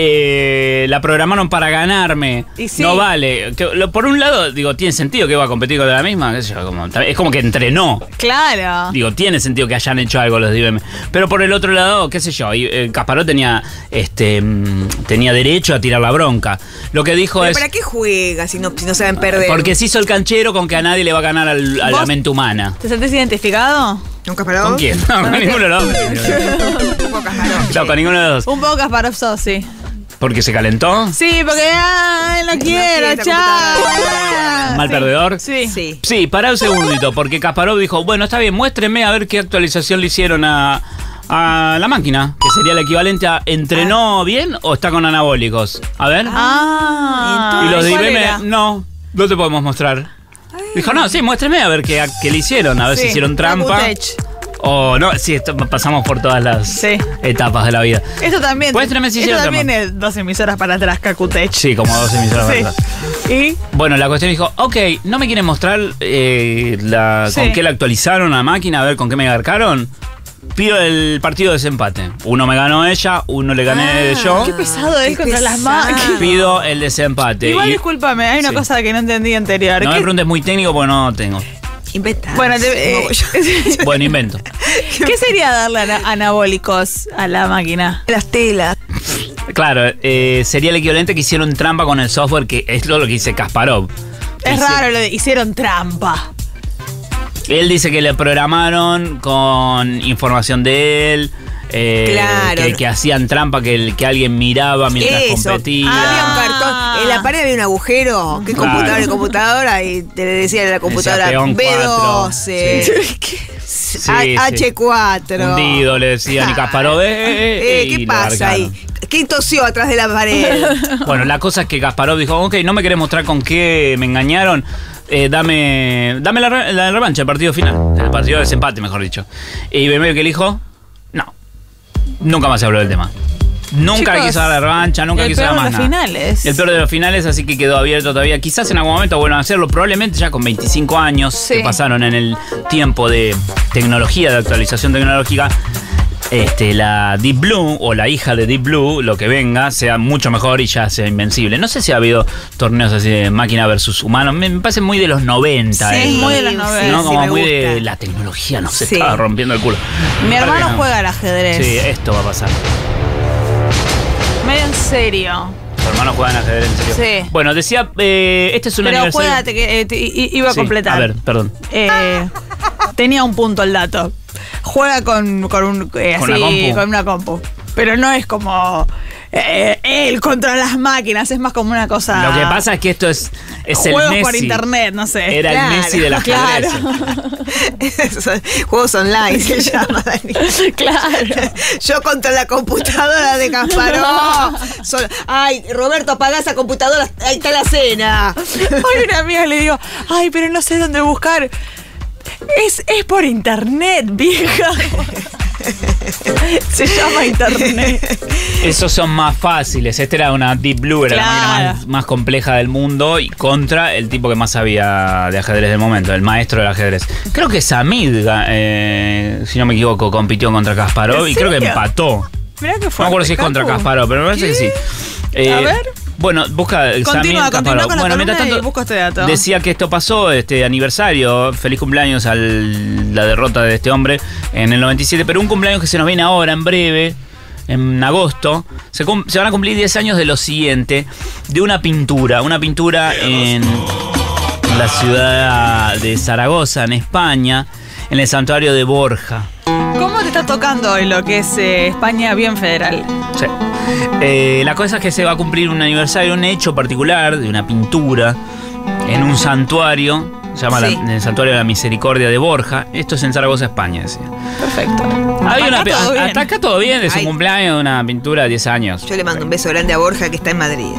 eh, la programaron para ganarme. Y sí. No vale. Que, lo- por un lado, digo, tiene sentido que va a competir contra la misma. qué sé yo, como- es como que entrenó. Claro. Digo, tiene sentido que hayan hecho algo los de I B M. Pero por el otro lado, qué sé yo, y, eh, Kasparov tenía, este, mm, tenía derecho a tirar la bronca. Lo que dijo ¿Pero es... para qué juega si no, si no saben perder? Porque se hizo el canchero con que a nadie le va a ganar al- a la ¿Vos? mente humana. ¿Te sentís identificado? ¿Un Kasparov? ¿Con quién? No, con ninguno de los dos. Un poco Kasparov. No, con ninguno de los dos. Un poco Kasparov sos, sí. ¿Porque se calentó? Sí, porque ay, no quiero, quiere esta chao. computadora. ¿Mal Sí. perdedor? Sí. Sí. Sí, pará un segundito, porque Kasparov dijo, bueno, está bien, muéstreme a ver qué actualización le hicieron a, a la máquina, que sería el equivalente a ¿entrenó bien o está con anabólicos? A ver. Ah. y los de ¿cuál I B M, era? no, no te podemos mostrar. Dijo, no, sí, muéstreme a ver qué, qué le hicieron, a ver Sí, si hicieron trampa. Kakutech. O no, sí, esto- pasamos por todas las Sí. etapas de la vida. Esto también. Muéstrame si esto hicieron también trampa. es dos emisoras para atrás, Kakutech. Sí, como dos emisoras. Sí. ¿verdad? Y Bueno, la cuestión dijo, ok, ¿no me quieren mostrar eh, la, Sí. con qué la actualizaron a la máquina? A ver con qué me garcaron. Pido el partido de desempate. Uno me ganó ella, uno le gané Ah, yo. qué pesado él Qué contra las pesado. máquinas. Pido el desempate. Igual Y- discúlpame, hay una Sí. cosa que no entendí anterior. no me ¿Qué- preguntes muy técnico porque no tengo. Inventa. Bueno, te- eh, Bueno, invento. ¿qué sería darle ana- anabólicos a la máquina? Las telas. Claro, eh, sería el equivalente que hicieron trampa con el software, que es lo que dice Kasparov. Es Dice- raro lo de hicieron trampa. Él dice que le programaron con información de él. eh, Claro. que, que hacían trampa, que, el- que alguien miraba mientras Eso. competía. Había un Ah. cartón. En la pared había un agujero. ¿Qué Claro. computadora y computadora? Y te le decía a la computadora peón B doce. Sí. Sí, A- sí. H cuatro. Hundido, le decían, y Kasparov, eh, eh, eh, Eh, y ¿Qué lo pasa ahí? largaron. ¿Qué tosió atrás de la pared? Bueno, la cosa es que Kasparov dijo, ok, no me querés mostrar con qué me engañaron, eh, dame dame la, re- la revancha, el partido final, el partido de desempate, mejor dicho. Y I B M que le dijo, no, nunca más se habló del tema. Nunca Chicos, quiso dar la revancha, nunca el quiso peor dar de más los nada. finales. El peor de los finales, así que quedó abierto todavía. Quizás en algún momento vuelvan a hacerlo, probablemente ya con veinticinco años Sí. que pasaron en el tiempo de tecnología, de actualización tecnológica. Este, la Deep Blue o la hija de Deep Blue, lo que venga, sea mucho mejor y ya sea invencible. No sé si ha habido torneos así de máquina versus humano. Me, me parece muy de los noventa. Sí, eh, muy de los ¿no? noventa. Como me muy gusta. de la tecnología, no se Sí. estaba rompiendo el culo. Mi Claro que hermano no. juega al ajedrez. Sí, esto va a pasar. Medio en serio. Tu hermano juega en ajedrez, en serio. Sí. Bueno, decía, eh, este es un Pero aniversario. juega, te- que- eh, te- i- iba a Sí, completar. A ver, perdón. Eh, tenía un punto el dato. Juega con, con, un, eh, ¿Con así, una compu? con una compu. Pero no es como eh, él contra las máquinas, es más como una cosa. Lo que pasa es que esto es, es el Juegos Messi. por internet, no sé. Era Claro, el Messi del ajedrez. Esos Juegos online se llama, Dani. Claro. Yo contra la computadora de Kasparov. Solo- Ay, Roberto, apagá esa computadora. Ahí está la cena. Hoy una amiga le digo, ay, pero no sé dónde buscar. Es, es por internet, vieja. Se llama internet. Esos son más fáciles. Esta era una Deep Blue, era la Claro. máquina más, más compleja del mundo y contra el tipo que más sabía de ajedrez del momento, el maestro del ajedrez. Creo que Samid, eh, si no me equivoco, compitió contra Kasparov ¿En y creo que serio? empató. Mirá que No fue. me acuerdo si es contra Kasparov, pero me parece que sí. Eh, A ver. Bueno, busca Samid Continúa, continúa Kasparov. con la Bueno, mientras columna y tanto, busco este dato. decía que esto pasó, este aniversario, feliz cumpleaños a la derrota de este hombre en el noventa y siete, pero un cumpleaños que se nos viene ahora, en breve, en agosto, se, cum- se van a cumplir diez años de lo siguiente, de una pintura, una pintura en la ciudad de Zaragoza, en España, en el santuario de Borja. ¿Cómo te está tocando hoy lo que es eh, España bien federal. Sí. Eh, la cosa es que se va a cumplir un aniversario, un hecho particular de una pintura en un santuario, se llama Sí. la- el Santuario de la Misericordia de Borja. Esto es en Zaragoza, España, decía. Perfecto. Hay Hasta una, acá todo bien. hasta acá todo bien, es Ay. un cumpleaños de una pintura de diez años. Yo le mando un beso grande a Borja, que está en Madrid.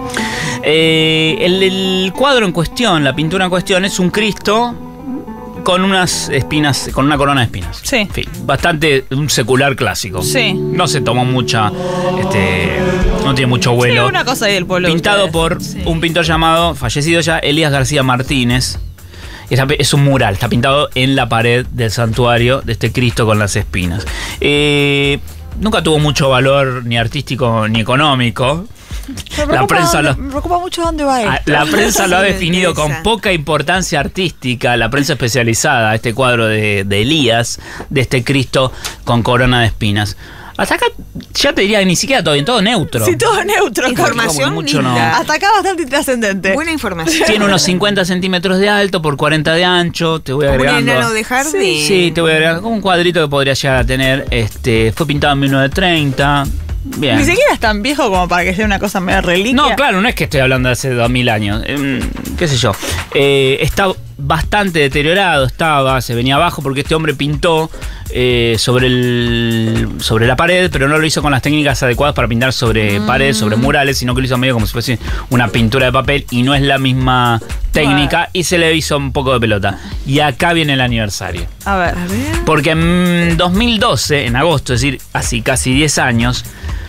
Eh, el, el cuadro en cuestión, la pintura en cuestión, es un Cristo con unas espinas, con una corona de espinas. Sí. En fin, bastante un secular clásico. Sí. No se tomó mucha, este, no tiene mucho Sí, vuelo. una cosa ahí del pueblo. de Pintado ustedes. por Sí. un pintor llamado, fallecido ya, Elías García Martínez. Es, es un mural, está pintado en la pared del santuario de este Cristo con las espinas. Eh, nunca tuvo mucho valor ni artístico ni económico. Me La preocupa prensa dónde- lo- Me preocupa mucho dónde va Ah, esto. La prensa lo ha Sí, me definido con interesa. poca importancia artística, la prensa especializada, este cuadro de, de Elías, de este Cristo con corona de espinas. Hasta acá ya te diría que ni siquiera todo bien, todo neutro. Sí, todo neutro. Información Como mucho no. linda. Hasta acá bastante intrascendente. Buena información. Tiene unos cincuenta centímetros de alto por cuarenta de ancho, te voy Como un agregando. enano de jardín. Sí, te voy a agregar como un cuadrito que podría llegar a tener. Este, fue pintado en mil novecientos treinta. Bien. Ni siquiera es tan viejo como para que sea una cosa medio reliquia. No, claro, no es que estoy hablando de hace dos mil años. Eh, qué sé yo. Eh, está bastante deteriorado, estaba, se venía abajo porque este hombre pintó eh, sobre, el, sobre la pared, pero no lo hizo con las técnicas adecuadas para pintar sobre paredes, sobre murales, sino que lo hizo medio como si fuese una pintura de papel y no es la misma técnica y se le hizo un poco de pelota. Y acá viene el aniversario. A ver. Porque en dos mil doce, en agosto, es decir, así casi diez años,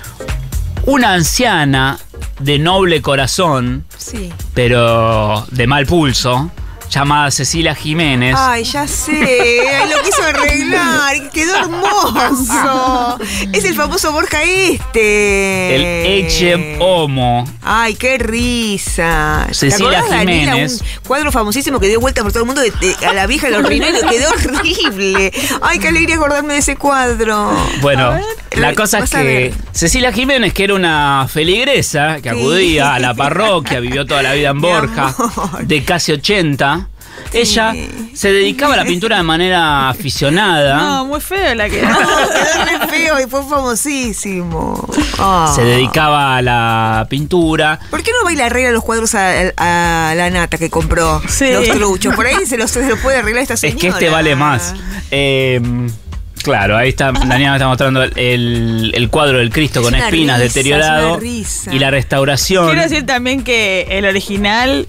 una anciana de noble corazón, Sí. pero de mal pulso, llamada Cecilia Jiménez, Ay, ya sé. Ay, lo quiso arreglar. Quedó hermoso. Es el famoso Borja este. el Eche Homo. Ay, qué risa. Cecilia ¿Te acordás, Daniela? Jiménez. Un cuadro famosísimo que dio vuelta por todo el mundo de, de- a la vieja de los rineros. Quedó horrible. Ay, qué alegría acordarme de ese cuadro. Bueno, A ver, la cosa es vas a que ver. Cecilia Jiménez, que era una feligresa que Sí. acudía a la parroquia, vivió toda la vida en Mi Borja, amor. de casi ochenta, ella se dedicaba a la pintura de manera aficionada. No, muy feo la que. No, quedó re feo y fue famosísimo. Ah. Se dedicaba a la pintura. ¿Por qué no va y le arregla los cuadros a, a la nata que compró? Sí. Los truchos. Por ahí se los, se los puede arreglar esta Es señora. que este vale más. Eh, claro, ahí está, Daniela me está mostrando el, el cuadro del Cristo con Es una espinas risa, deteriorado es una risa. y la restauración. Quiero decir también que el original.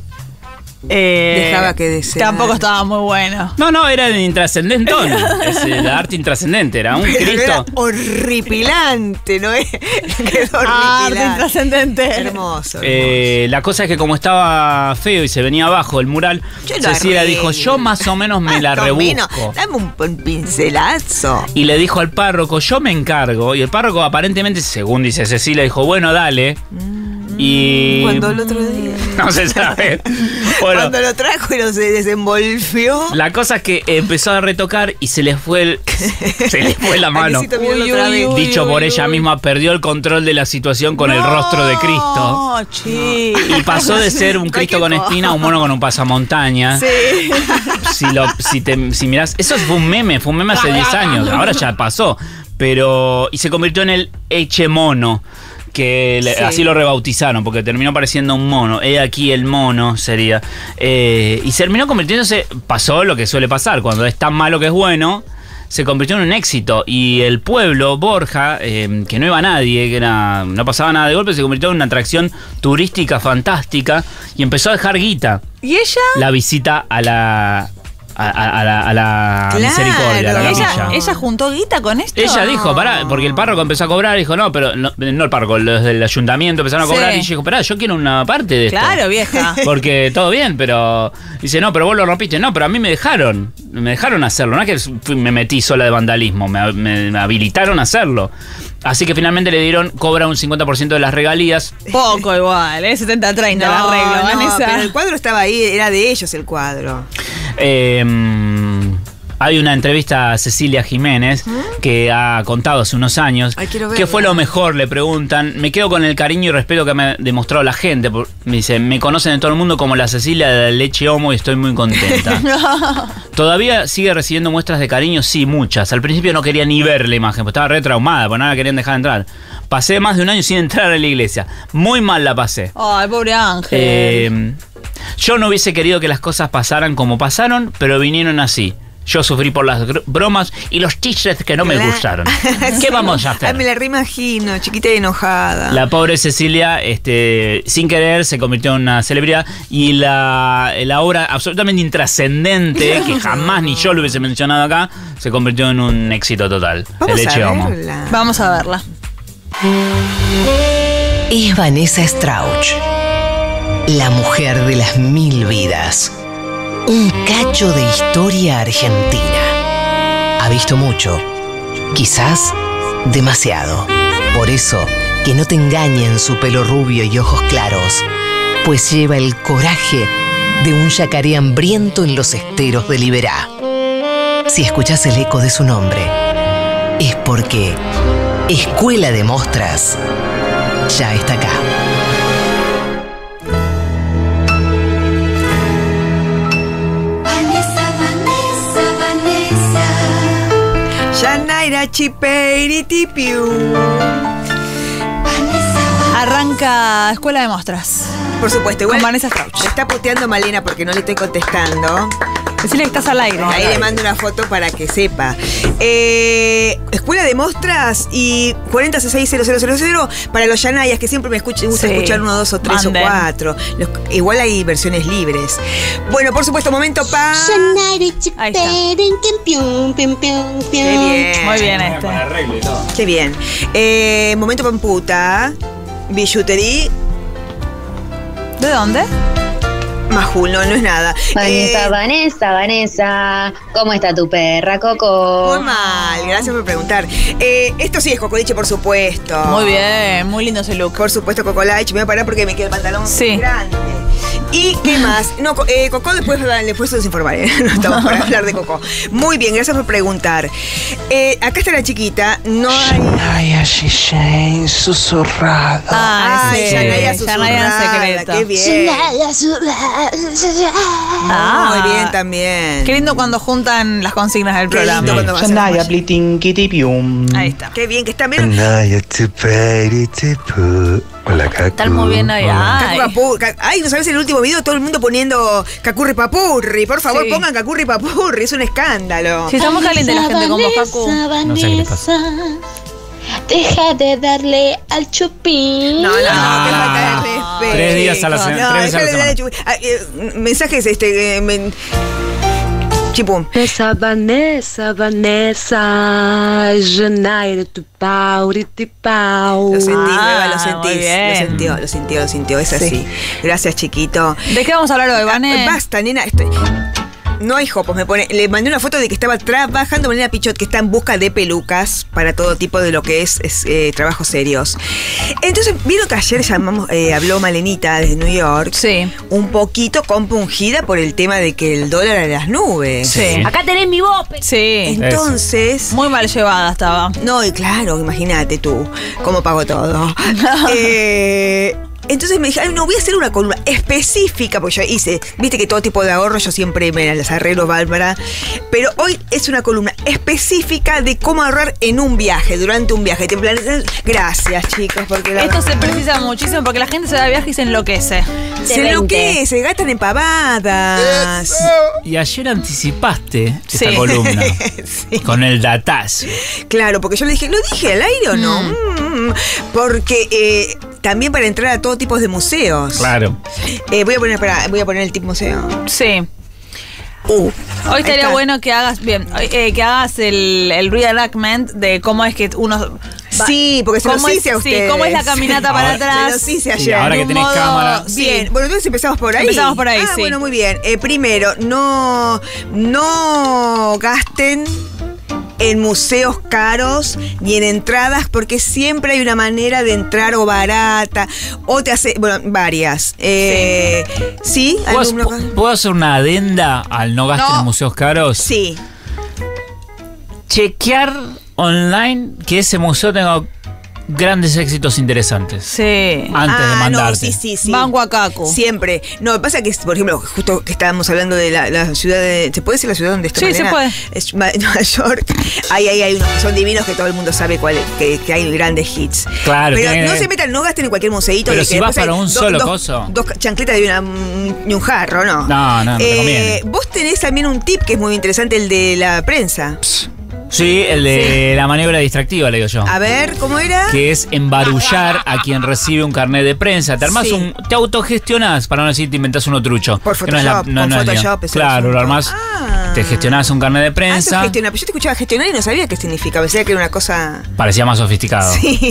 eh, Dejaba que desear. Tampoco estaba muy bueno. No, no, era intrascendentón. Es el arte intrascendente, era un Pero era Cristo. horripilante, ¿no es? Quedó Ah, horripilante. intrascendente. Hermoso. hermoso. Eh, la cosa es que como estaba feo y se venía abajo el mural, Yo lo Cecilia arreglo. dijo, yo más o menos me la Más o menos. rebusco. Dame un, un pincelazo. Y le dijo al párroco, yo me encargo. Y el párroco aparentemente, según dice Cecilia, dijo, bueno, dale. Y... Cuando el otro día. No se sabe. Bueno, Cuando lo trajo y lo se desenvolvió. la cosa es que empezó a retocar y se le fue el, se le fue la mano. Necesito mirarlo Uy, otra uy, vez. uy. Dicho por ella misma, perdió el control de la situación con el rostro de Cristo. No, chi. Y pasó de ser un Cristo con Cualquier espina a un mono con un pasamontaña. Sí. Si, lo, si, te, si mirás, eso fue un meme, fue un meme hace diez años, ahora ya pasó. Pero. Y se convirtió en el Eche Mono. Que le- Sí. así lo rebautizaron, porque terminó pareciendo un mono. He aquí el mono sería. Eh, y se terminó convirtiéndose. Pasó lo que suele pasar, cuando es tan malo que es bueno. Se convirtió en un éxito. Y el pueblo, Borja, eh, que no iba nadie, que era, no pasaba nada de golpe, se convirtió en una atracción turística fantástica. Y empezó a dejar guita ¿Y ella? la visita a la. A, a- a la, a la Claro. misericordia, a la ¿Ella, capilla. ¿Ella juntó guita con esto? Ella dijo, pará, porque el párroco empezó a cobrar, dijo, no, pero no, no el párroco, los del ayuntamiento empezaron a Sí. cobrar y ella dijo, pará, yo quiero una parte de esto. Claro, vieja. Porque todo bien, pero dice, no, pero vos lo rompiste. No, pero a mí me dejaron, me dejaron hacerlo, no es que fui- me metí sola de vandalismo, me, me- me habilitaron a hacerlo. Así que finalmente le dieron, cobra un cincuenta por ciento de las regalías. Poco igual, ¿eh? setenta treinta la arreglo, no, Vanessa. pero el cuadro estaba ahí, era de ellos el cuadro. Eh, Hay una entrevista a Cecilia Jiménez que ha contado hace unos años. Ay, quiero ¿Qué verla. fue lo mejor? Le preguntan. Me quedo con el cariño y respeto que me ha demostrado la gente. por- Me dice, me conocen en todo el mundo como la Cecilia de la leche homo y estoy muy contenta. ¿Todavía sigue recibiendo muestras de cariño? Sí, muchas. Al principio no quería ni ver la imagen, porque estaba re traumada, porque no la querían dejar entrar. Pasé más de un año sin entrar a la iglesia. Muy mal la pasé. Ay, pobre Ángel. Eh, yo no hubiese querido que las cosas pasaran como pasaron, pero vinieron así. Yo sufrí por las gr- bromas y los chistes que no me Claro. gustaron. ¿Qué vamos a Ay, me hacer? la reimagino, chiquita y enojada. La pobre Cecilia, este, sin querer, se convirtió en una celebridad y la, la obra absolutamente intrascendente, que jamás ni yo lo hubiese mencionado acá, se convirtió en un éxito total. Vamos de leche a homo. verla. Vamos a verla. Es Vanessa Strauch, la mujer de las mil vidas. Un cacho de historia argentina. Ha visto mucho, quizás demasiado. Por eso, que no te engañen su pelo rubio y ojos claros, pues lleva el coraje de un yacaré hambriento en los esteros de Liberá. Si escuchás el eco de su nombre, es porque Escuela de Mostras ya está acá. Vanessa, Vanessa, Vanessa. Yanaira Chipeiritipiu. Arranca Escuela de Mostras. Por supuesto, igual. Con Vanessa Strauch. Me está puteando Malena porque no le estoy contestando. Decirle que estás al aire. Ahí le mando una foto para que sepa. Eh, Escuela de Mostras y cuarenta sesenta y seis cero cero cero para los Yanayas, que siempre me escucha, gusta Sí. escuchar uno, dos o tres Manden. o cuatro. Los- igual hay versiones libres. Bueno, por supuesto, momento pa. Ahí está. Qué bien. Muy bien este. Qué bien. Eh, momento pamputa. Billutería. ¿De dónde? Majul, no, no es nada. Vanessa, Eh, Vanessa, Vanessa, ¿cómo está tu perra, Coco? Muy mal, gracias por preguntar. Eh, esto sí es Cocoliche, por supuesto. Muy bien, muy lindo ese look. Por supuesto, Cocoliche. Me voy a parar porque me queda el pantalón Sí. grande. ¿Y qué más? No, co- eh, Coco después, después os informaré. No estamos para hablar de Coco. Muy bien, gracias por preguntar. Eh, acá está la chiquita. No hay. Yanaya Shishain susurrado. Ah, Ay, sí. Yanaya Yanaya en susurrada, secreto. Qué bien. Ah. Muy bien también. Qué lindo cuando juntan las consignas del Qué programa. lindo cuando vas a Yanaya hacer Blitin Kitipium. Ahí está. Qué bien que está. Mira, Yanaya Tipeiritipu. Hola, Cacu. Están muy bien ahí. Hola. Ay. Cacu Papu- Ca- Ay, ¿no sabes? En el último video todo el mundo poniendo Cacurri Papurri. Por favor, Sí. pongan Cacurri Papurri. Es un escándalo. Si está muy caliente la gente con vos, Facu. No sé qué le pasa. Deja de darle al chupín. No, no, no, Ah, qué falta de respeto. tres días a la se- No, tres veces a la déjale darle semana. chu- ah, eh, mensajes, este. eh, men- Chipum. Vanessa, Vanessa, Vanessa, Janeiro, tu pau, tu pau. Lo sentí, Ah, Beba, lo muy sentís. bien. Lo sintió, lo sintió, lo sintió. Es así. Gracias, chiquito. ¿De qué vamos a hablar hoy, Vane? Basta, nena. Estoy... No hay jopos, me pone. Le mandé una foto de que estaba trabajando Malena Pichot, que está en busca de pelucas para todo tipo de lo que es, es, eh, trabajos serios. Entonces, vieron que ayer llamamos, eh, habló Malenita desde New York. Sí. Un poquito compungida por el tema de que el dólar a las nubes. Sí. Acá tenés mi voz. Sí. Entonces. Muy mal llevada estaba. No, y claro, imagínate tú cómo pago todo. eh, entonces me dije, ay, no, voy a hacer una columna específica, porque yo hice, viste que todo tipo de ahorros yo siempre me las arreglo, Bárbara, pero hoy es una columna específica de cómo ahorrar en un viaje, durante un viaje. Te planeas- Gracias, chicos, porque la Esto se precisa muchísimo porque la gente se va de viaje y se enloquece. se veinte. enloquece, se gastan en pavadas. Y ayer anticipaste Sí. esta columna Sí. con el datazo. Claro, porque yo le dije, ¿lo dije al aire o no? Mm, porque eh, también para entrar a todo tipo de museos. Claro. Eh, voy a poner, espera, voy a poner el tipo museo. Sí. Uh, Hoy estaría está. bueno que hagas, bien, hoy, eh, que hagas el, el reenactment de cómo es que uno... va- Sí, porque se los cómo es- hice a Sí, ustedes. cómo es la caminata para Ahora- atrás. Se los hice Sí, ayer. ahora de que un tenés modo- cámara. sí. Bien, bueno, entonces empezamos por ahí. Empezamos por ahí, ah, sí. bueno, muy bien. Eh, primero, no, no gasten en museos caros ni en entradas, porque siempre hay una manera de entrar o barata, o te hace, bueno, varias. Eh, ¿Sí? ¿Puedo, ¿Algún local? ¿Puedo hacer una adenda al no gasto No. en museos caros? Sí. chequear online que ese museo tenga grandes éxitos interesantes. Sí. Antes Ah, de mandarte. no, sí, sí, sí. Banco a Cacu. Siempre. No, me pasa que, por ejemplo, justo que estábamos hablando de la, la ciudad de... ¿Se puede decir la ciudad donde está Sí, se Malena? puede. Es Ma- Nueva York. Ahí, ahí hay unos que son divinos que todo el mundo sabe cuál es, que, que hay grandes hits. Claro, Pero tiene- no se metan, no gasten en cualquier museíto. Pero de si que vas después para hay un dos- solo dos- coso. Dos chancletas y, una, y un jarro, ¿no? No, no, no te conviene. Vos tenés también un tip que es muy interesante, el de la prensa. Sí, el de la maniobra distractiva, le digo yo. A ver, ¿cómo era? Que es embarullar a quien recibe un carnet de prensa. Te armás Sí. un. Te autogestionás, para no decir te inventás uno trucho. Por Que no es la- Photoshop, no- con no es ni- Photoshop, ese Claro, asunto. lo armás. Ah. Te gestionás un carnet de Ah, eso prensa. es gestionar. Pero yo te escuchaba gestionar y no sabía qué significa. Pensé que era una cosa... Parecía más sofisticado. Sí.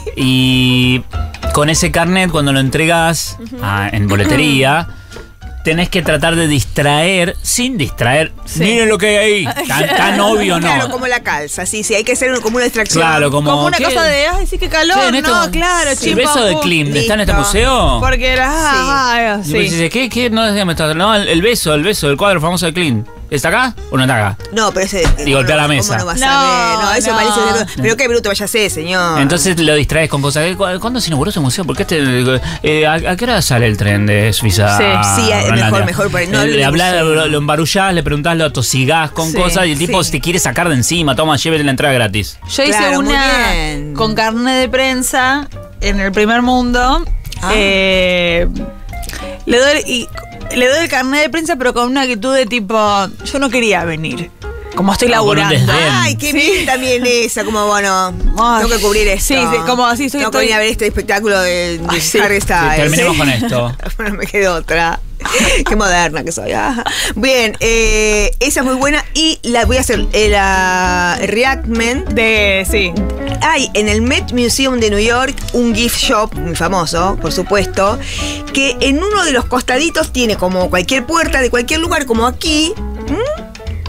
Y con ese carnet, cuando lo entregas a- en boletería, tenés que tratar de distraer, sin distraer. Sí. Miren lo que hay ahí. Tan, tan obvio no. Claro, como la calza, sí, sí, hay que hacer como una distracción. Claro, como. Como una ¿qué? cosa de, ay, sí, qué calor. Che, en esto- no, claro, El chimpa, beso de pum. Klim, ¿está en este Listo. museo? Porque era. Ah, Y vos sí. dices, ¿qué? ¿Qué? No, me está- no, el, el beso, el beso, el cuadro famoso de Klim. ¿Está acá o no está acá? No, pero ese. Y golpea la ¿cómo mesa. no vas No, a ver? No, eso no. es malísimo. Pero qué bruto, váyase, señor. Entonces lo distraes con cosas. ¿Cu- ¿Cuándo se inauguró ese museo? ¿Por qué este, eh, a, a qué hora sale el tren de Suiza? Sí, a sí, es Groenlandia? mejor, mejor, pero no Eh, el le hablás, museo. lo, lo embarullás, le preguntás, lo atosigás con Sí, cosas y el tipo sí. te quiere sacar de encima. Toma, llévete la entrada gratis. Yo hice Claro, muy una bien. con carnet de prensa en el primer mundo. Ah. Eh, le doy y le doy el carnet de prensa, pero con una actitud de tipo, yo no quería venir. Como estoy Ah, con un laburando. desdén. Ay, qué bien también esa, como bueno, Ay. tengo que cubrir esto. Sí, sí, como así estoy- Tengo que estoy- venir a ver este espectáculo de, de Ay, sí. Harry Styles. Sí, terminemos Sí. con esto. Bueno, me quedó otra. Qué moderna que soy. Ah. Bien, eh, esa es muy buena y la voy a hacer eh, la Reactment. De, sí. Hay en el Met Museum de New York un gift shop muy famoso, por supuesto, que en uno de los costaditos tiene como cualquier puerta de cualquier lugar, como aquí. ¿m?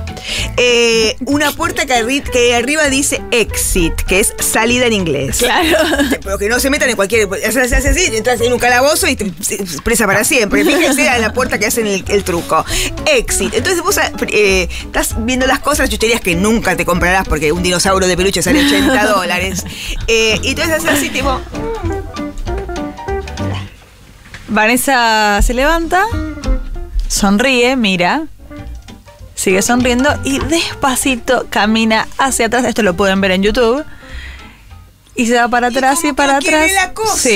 Eh, una puerta que, arri- que arriba dice exit, que es salida en inglés. Claro. Pero que no se metan en cualquier. Se hace así, entras en un calabozo y te se- presa para siempre. Fíjense en la puerta que hacen el, el truco. Exit. Entonces vos eh, estás viendo las cosas, chucherías que nunca te comprarás porque un dinosaurio de peluche sale ochenta dólares. Eh, y entonces haces así, tipo. Vanessa se levanta, sonríe, mira, sigue sonriendo y despacito camina hacia atrás. Esto lo pueden ver en YouTube. Y se va para atrás y, como para que atrás. ve la cosa, Sí.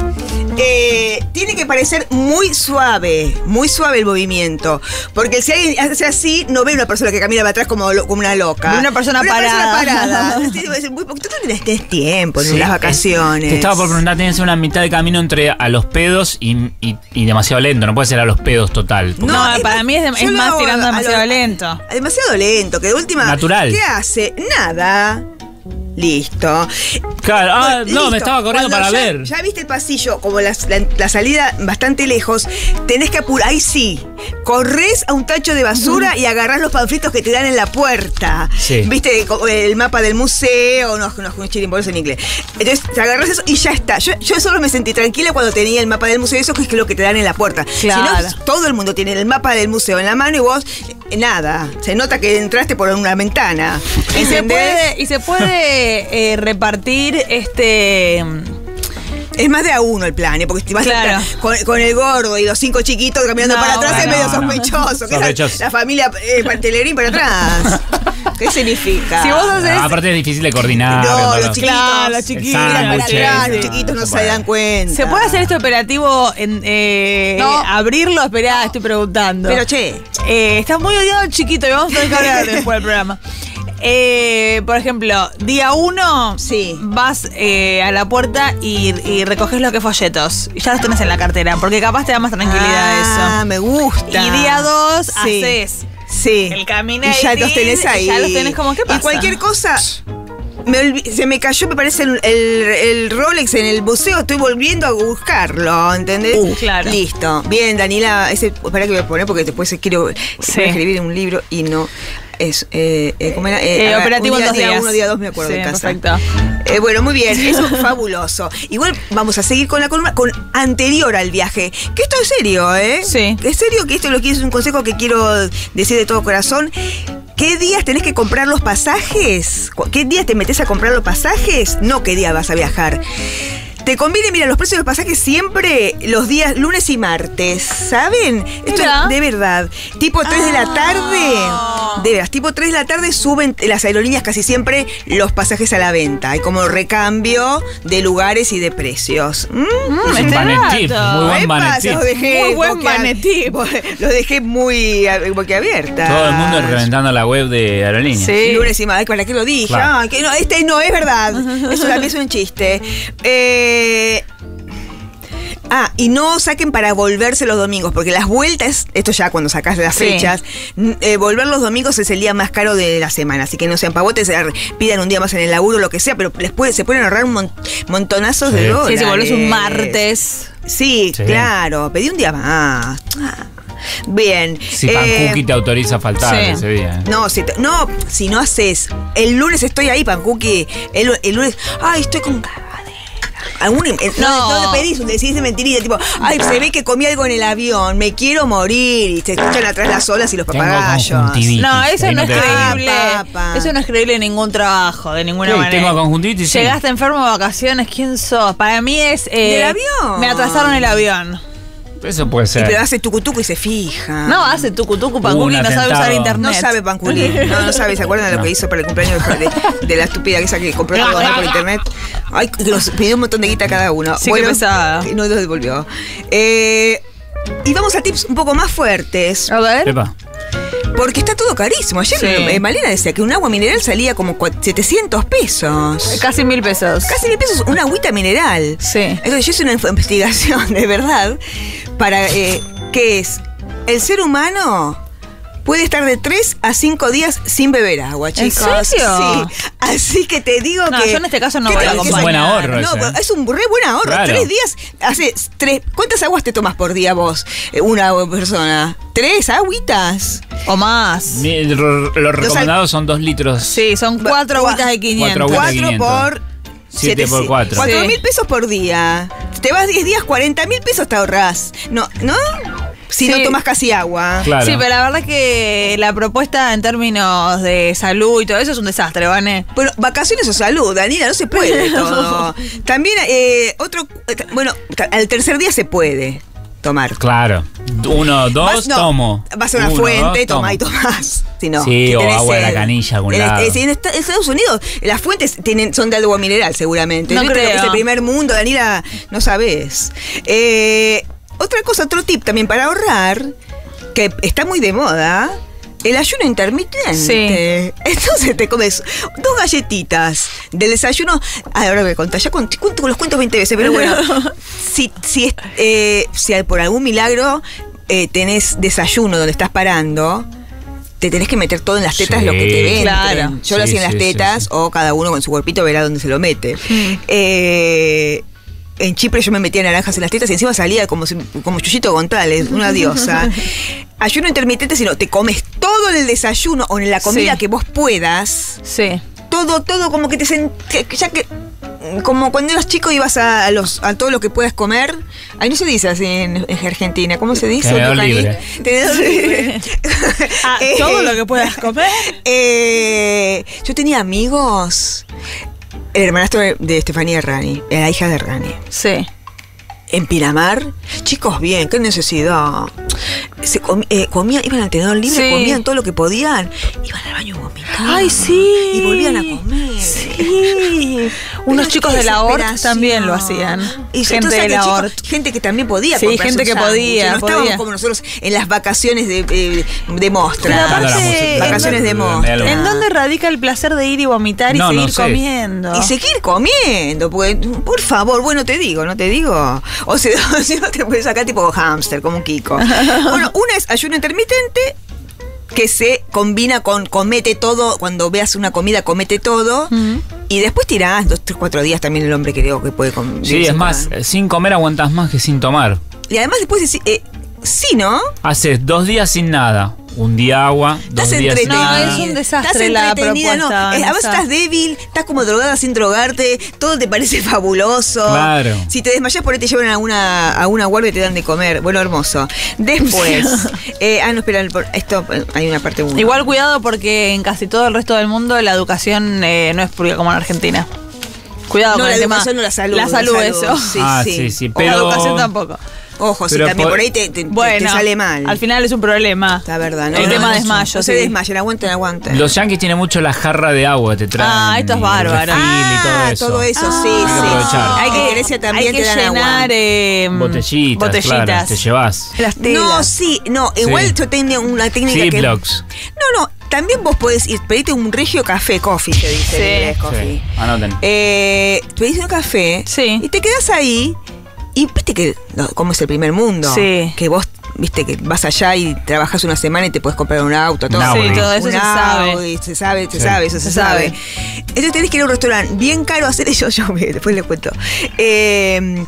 eh, tiene que parecer muy suave, muy suave el movimiento. Porque si alguien hace así, no ve una persona que camina para atrás como, lo- como una loca. Ve una persona Ve parada. Persona parada. Tiene que ser muy poquito. Tú no tienes tienes tiempo en Sí, las es- vacaciones. Te estaba por preguntar, tienes una mitad de camino entre a los pedos y, y- y demasiado lento. No puede ser a los pedos total. No, No, es para más- mí es, de- yo es lo más hago tirando a- a demasiado lo- lento. Demasiado lento, que de última. Natural. ¿Qué hace? Nada. Listo. Claro, ah, Bueno, no, listo. me estaba corriendo Cuando para ya- ver. Ya viste el pasillo, como la, la- la salida bastante lejos, tenés que apurar. Ahí sí. Corres a un tacho de basura y agarrás los panfletos que te dan en la puerta. Sí. Viste como el mapa del museo, no, no, un chirimbolos en inglés. Entonces te agarras eso y ya está. Yo, yo solo me sentí tranquila cuando tenía el mapa del museo, eso que es lo que te dan en la puerta. Claro. Si no, todo el mundo tiene el mapa del museo en la mano y vos, eh, nada. Se nota que entraste por una ventana. Y se ¿Entendés? puede, y se puede eh, repartir este. Es más de a uno el plan, ¿eh? Porque si vas Claro. a- con, con el gordo y los cinco chiquitos caminando No, para atrás es bueno, medio no, no. sospechoso. ¿Qué es la- Sospechoso. La, familia eh, Pantelerín para atrás. ¿Qué significa? Si vos haces- Ah, aparte es difícil de coordinar. No, todo. los chiquitos. Claro, los El chiquitos. Miran para sándwich, atrás, los sí. chiquitos no No se puede. dan cuenta. ¿Se puede hacer este operativo en eh, No. abrirlo? Esperá, estoy preguntando. Pero che, Eh, está muy odiado el chiquito y vamos a tener que hablar después del programa. Eh, por ejemplo, día uno, Sí. vas eh, a la puerta y, y recoges los que folletos. Y ya los tenés en la cartera, porque capaz te da más tranquilidad ah, eso. me gusta. Y día dos, Sí. haces Sí. el caminating, Y ya los tenés y ahí. ya los tenés como, ¿qué pasa? Y cualquier cosa. Me olvi- se me cayó, me parece, el, el- el Rolex en el museo. Estoy volviendo a buscarlo, ¿entendés? Uh, claro. Listo. Bien, Daniela. Ese, espera que voy a poner porque después quiero Sí. voy a escribir un libro y no. Es, eh, eh, ¿cómo era? Eh, a ver, operativo un en día, dos día días. uno, día dos, me acuerdo Sí, en casa. perfecto. Eh, bueno, muy bien, eso es fabuloso. Igual vamos a seguir con la columna con anterior al viaje. Que esto es serio, ¿eh? Sí. Es serio que esto lo que es un consejo que quiero decir de todo corazón. ¿Qué días tenés que comprar los pasajes? ¿Qué días te metes a comprar los pasajes? No, ¿qué día vas a viajar? Te conviene, mira, los precios de los pasajes siempre los días lunes y martes, ¿saben? Esto Mira. es de verdad. Tipo tres de la tarde, de veras, tipo tres de la tarde suben las aerolíneas casi siempre los pasajes a la venta. Hay como recambio de lugares y de precios. ¿Mm? Mm, Es un este banetip, dato. muy buen Epa, banetip. lo dejé Muy buen boquia- banetip. Lo dejé muy eh, boquiabierta. Todo el mundo reventando la web de aerolíneas. Sí. Lunes y martes, ¿para qué lo dije? Claro. Ah, que no, este no es verdad. Eso también es un chiste. Eh, Ah, y no saquen para volverse los domingos, porque las vueltas, esto ya cuando sacás las Sí. fechas, n- eh, volver los domingos es el día más caro de la semana, así que no sean pavotes, eh, pidan un día más en el laburo, lo que sea, pero les puede, se pueden ahorrar un mon- montonazos Sí. de Sí, dólares. Sí, si volvés un martes. Sí, Sí. claro, pedí un día más. Ah, bien. Si eh, Pancuki te autoriza a faltar sí. ese día. ¿eh? no, si, te- no, si no haces. El lunes estoy ahí, Pancuki. El, el lunes. Ay, estoy con cagadera. Algún, eh, no. No. no le pedís, le decís de mentirita, tipo, ay, se ve que comí algo en el avión, me quiero morir. Y te escuchan atrás las olas y los Tengo papagayos. conjuntivitis. No, eso Ahí no es te- creíble. Ah, papá. Eso no es creíble en ningún trabajo, de ninguna Sí, manera. tengo conjuntivitis, sí. Llegaste enfermo de vacaciones, ¿quién sos? Para mí es. eh, ¿Del avión? Me atrasaron el avión. Eso puede Y ser. pero hace tucutuco y se fija. No, hace tucu tucu Hubo Pancuki, un no sabe usar atentado. internet. No sabe Panculi. No, no sabe. ¿Se acuerdan de lo No. que hizo para el cumpleaños de, de la estúpida esa que compró todo ¿no? por internet? Ay, que nos pidió un montón de guita cada uno. Sí, qué pesada. Y no nos devolvió. Eh, y vamos a tips un poco más fuertes. A ver. Epa. Porque está todo carísimo. Ayer Sí. eh, Malena decía que un agua mineral salía como cua- setecientos pesos. Casi mil pesos. Casi mil pesos una agüita mineral. Sí. Entonces yo hice una inf- investigación de verdad para eh, que es el ser humano puede estar de tres a cinco días sin beber agua, ¿En chicos. serio? Sí. Así que te digo No, que. yo en este caso no ¿qué voy te- a qué Es un acompañar. buen ahorro No, ese, pero ¿eh? es un re buen ahorro. Claro. Tres días. Hace tres. ¿Cuántas aguas te tomas por día vos? eh, Una persona. ¿Tres agüitas? O más. Mi- Lo, lo recomendado son dos litros. Sí, son cuatro Cua- agüitas de quinientos. Cuatro agüitas. Cuatro quinientos. por. Siete siete- por cuatro. Cuatro Sí. mil pesos por día. Te vas diez días, cuarenta mil pesos te ahorrás. No, ¿no? Si Sí. no tomas casi agua. Claro. Sí, pero la verdad es que la propuesta en términos de salud y todo eso es un desastre, ¿vale? Bueno, vacaciones o salud, Danila, no se puede todo. También, eh, otro. Bueno, al tercer día se puede tomar. Claro. Uno, dos, Vas- no, tomo. Vas a una Uno, fuente, dos, toma y tomo. tomás. Si no, Sí, que o tenés agua de la sed. canilla a algún En, lado. eh, en Est- en Estados Unidos, las fuentes tienen, son de agua mineral, seguramente. No ¿Viste lo que creo. es el primer mundo, Danila? No sabés. Eh, otra cosa, otro tip también para ahorrar, que está muy de moda. El ayuno intermitente. Sí. Entonces te comes dos galletitas del desayuno. Ay, ahora voy a contar. Ya cuento, cuento- los cuento veinte veces, pero bueno. si, si, es- eh, si por algún milagro eh, tenés desayuno donde estás parando, te tenés que meter todo en las tetas Sí, lo que te ven. claro. Yo lo Sí, hacía en las sí, sí, tetas, sí. o cada uno con su cuerpito verá dónde se lo mete. Eh, en Chipre yo me metía naranjas en las tetas y encima salía como, si- como Chuyito González, una diosa. Ayuno intermitente, sino te comes todo en el desayuno o en la comida Sí. que vos puedas. Sí. Todo, todo como que te sent- que- que ya que como cuando eras chico ibas a, a los a todo lo que puedas comer. Ay, no se dice así en, en Argentina. ¿Cómo se dice? Tenedor Tucani? libre. Tenedor libre. Ah, Eh, todo lo que puedas comer. eh, yo tenía amigos. El hermanastro de, de Estefanía Rani, la hija de Rani. Sí. En Pinamar, chicos, bien, qué necesidad. Se comi- eh, comían, iban al tenedor libre, Sí. comían todo lo que podían, iban al baño a vomitar. Ay, sí. Y volvían a comer. Sí. Unos Pero chicos qué de la O R T desesperación. también lo hacían. Y gente entonces, de que la chicos- O R T. gente que también podía Sí, comprarse gente un que sándwich. podía, No estábamos podía. como nosotros en las vacaciones de, eh, de mostra. Pero Cantando la aparte, música. vacaciones de En mostra. ¿En dónde radica el placer de ir y vomitar y No, no seguir sé. comiendo? Y seguir comiendo, porque, por favor, bueno, te digo, no te digo. O sea, si no te puedes sacar tipo hámster, como un Kiko. Bueno, una es ayuno intermitente, que se combina con comete todo, cuando veas una comida, comete todo. Mm. Y después tirás dos, tres, cuatro días también el hombre creo que puede comer. Sí, es más, sin comer aguantas más que sin tomar. Y además después decís, eh, sí, ¿no? Haces dos días sin nada. un día agua, dos Estás días sin No, nada. es un desastre Estás la entretenida, no. propuesta, Eh, A veces Vanessa. estás débil, estás como drogada sin drogarte, todo te parece fabuloso. Claro. Si te desmayas, por ahí te llevan a una, a una guardia y te dan de comer. Bueno, hermoso. Después. eh, ah, no, espera, por- esto eh, hay una parte uno. Igual cuidado porque en casi todo el resto del mundo la educación eh, no es pública como en Argentina. Cuidado No, con la el tema. educación, no la salud, La la salud, salud, eso. sí, Ah, sí. sí, sí, O pero- la educación tampoco. Ojo, sí, Pero también por- por ahí te, te- te- Bueno, te sale mal. al final es un problema. La verdad, ¿no? El No, tema no, desmayo, No se sí. desmayen, aguanten, aguanten. Los yankees tienen mucho la jarra de agua, te traen. Ah, esto es y bárbaro. refil y todo Ah, eso. todo eso, sí, Hay que sí. aprovechar. Hay que, En Grecia también hay que te dan agua. llenar eh, Botellitas, botellitas. claro, te llevas. Las telas. No, sí, no, igual Sí. yo tenía una técnica que... Ziplocs. No, no, también vos podés ir, pedite un regio café, coffee, se dice Sí. en inglés, coffee. Sí, anoten. Eh, pedís un café Sí. y te quedás ahí y viste que, no, cómo es el primer mundo. Sí. Que vos, viste que vas allá y trabajás una semana y te puedes comprar un auto, todo. Un Audi. Sí, todo eso Un se sabe. Audi, se sabe, se Sí. sabe, eso se, Se sabe. sabe. Entonces tenés que ir a un restaurante bien caro a hacer eso, yo después les cuento. Eh,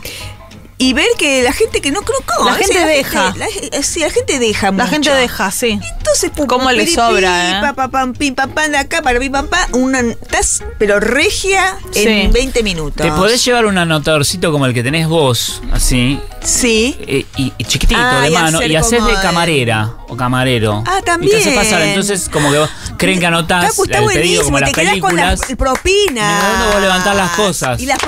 y ver que la gente que no creo que La gente deja. la, sí, la gente deja La mucho. gente deja, sí. Entonces, pum, Cómo pum, le piri, sobra, pi, ¿eh? pa, pa, pam, pim, pam, pam, de acá para pim, pam, pam, una, estás, pero regia Sí. en veinte minutos. Te podés llevar un anotadorcito como el que tenés vos, así, Sí. eh, y, y chiquitito Ah, de y mano, hacer y haces como de de- camarera o camarero. Ah, Y también. te haces pasar, entonces como que vos creen que anotás Capu, está el pedido como buenísimo, en las te quedás con películas. las propinas. Mirá dónde vos levantás las cosas. Y las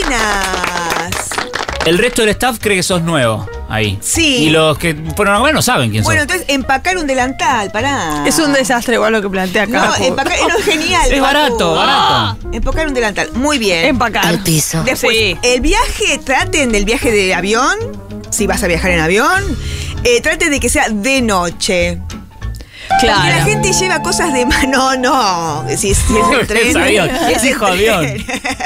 propinas. El resto del staff cree que sos nuevo ahí. Sí. Y los que por lo normal no saben quién Bueno, sos. entonces empacar un delantal, pará. Es un desastre igual lo que plantea acá. No, empacar, no, es genial. Es Pacu. barato, barato. Empacar un delantal, muy bien. Empacar. Al piso. Después, Sí. el viaje, traten del viaje de avión, si vas a viajar en avión, eh, traten de que sea de noche. Claro. Porque la gente lleva cosas de mano, no. Si, si es el tren. Es avión, si es el hijo tren. avión.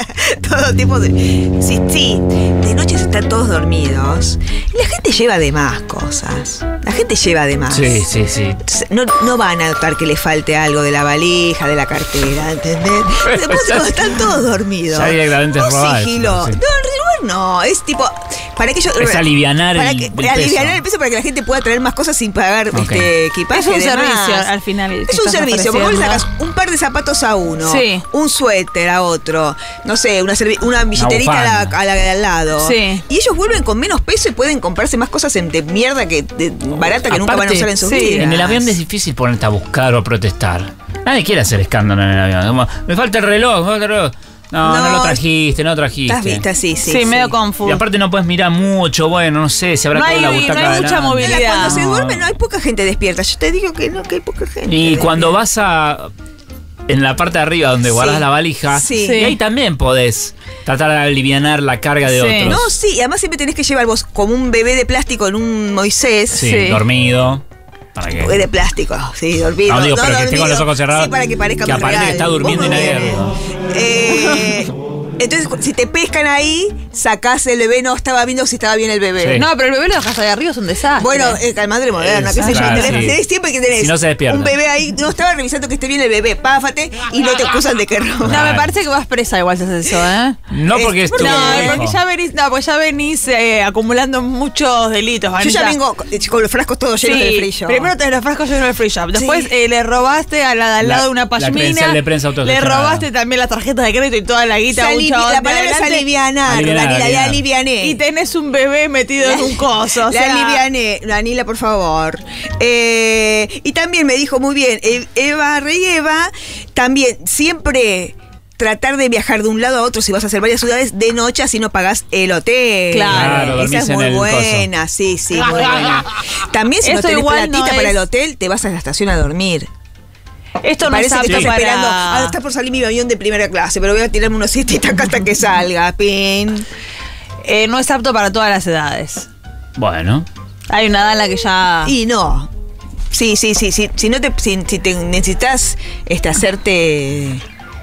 Todo tipo de. Sí, sí. De noche están todos dormidos. Y la gente lleva de más cosas. La gente lleva de más. Sí, sí, sí. Entonces, No, no van a notar que le falte algo de la valija, de la cartera, ¿entendés? Después cuando están todos dormidos. Ya directamente es Vos robar, sigilo. sí. No, en rigor no. Es tipo. Para que yo, Es alivianar para el- que, el peso. alivianar el peso para que la gente pueda traer más cosas sin pagar Ok. este, equipaje. Es un y demás. servicio al final. que Es un estás servicio, porque vos le ofreciendo. sacas un par de zapatos a uno, Sí. un suéter a otro, no sé, una, servi- una billeterita a la, bufanda. a la de al lado. Sí. Y ellos vuelven con menos peso y pueden comprarse más cosas en- de mierda que de, barata que nunca van a Aparte, usar en sus sí, vidas. En el avión es difícil ponerte a buscar o a protestar. Nadie quiere hacer escándalo en el avión. Como, me falta el reloj, me falta el reloj. No, no, No, lo trajiste, no lo trajiste. Estás vista, sí, sí. Sí, medio Y confuso. aparte no puedes mirar mucho, bueno, no sé, si habrá No quedado la hay- butaca no hay mucha adelante. movilidad. Mira, cuando se No. duerme no hay poca gente despierta. Yo te digo que no, que hay poca gente. Y despierta. cuando vas a en la parte de arriba donde Sí. guardas la valija, Sí. y ahí también podés tratar de alivianar la carga de Sí. otros. No, sí, y además siempre tenés que llevar vos como un bebé de plástico en un Moisés. Sí, Sí. dormido. ¿Para qué? Bebé de plástico, sí, dormido. No, digo, pero que esté con los ojos cerrados. Sí, para que parezca Que más aparente real. que está durmiendo Vos y nadie me- ve. Eh, entonces, cu- si te pescan ahí, sacás el bebé, no estaba viendo si estaba bien el bebé. Sí. No, pero el bebé lo dejas ahí arriba, es un desastre. Bueno, eh, la madre moderna, Es- qué sé yo. claro, tenés, sí. tenés siempre que tenés Si no se despierta. un bebé ahí, no estaba revisando que esté bien el bebé, páfate y no te acusan de que roba. No, me parece que vas presa igual si haces eso, ¿eh? No porque Es- es tu No, hijo. porque ya venís, no, porque ya venís eh, acumulando muchos delitos, Yo ya Vanessa. vengo con, con los frascos todos llenos Sí, de frillo. primero tenés los frascos llenos de free shop. Después Sí. eh, le robaste a la de al La- lado de una la pashmina. credencial de prensa Le autogestionada. robaste también las tarjetas de crédito y toda la guita. Se a un alivi- chabón la de palabra es adelante. alivianar, Alivianar, Daniela, le alivianar. aliviané. Y tenés un bebé metido en un coso. O La sea, aliviané. Danila, por favor. Eh, y también me dijo muy bien, eh, Eva Reyeva, también siempre tratar de viajar de un lado a otro si vas a hacer varias ciudades de noche, así no pagás el hotel. Claro, dormís esa es en muy el coso. buena, sí, sí, muy buena. También si no Esto tenés igual platita no para es- el hotel, te vas a la estación a dormir. Esto no Parece es que apto estás para... esperando. Ah, está por salir mi avión de primera clase, pero voy a tirarme unos siestitas acá hasta que salga. Pin. eh, no es apto para todas las edades. Bueno. Hay una edad en la que ya... Y no. Sí, sí, sí, sí. Si no te, si, si te necesitas este, hacerte,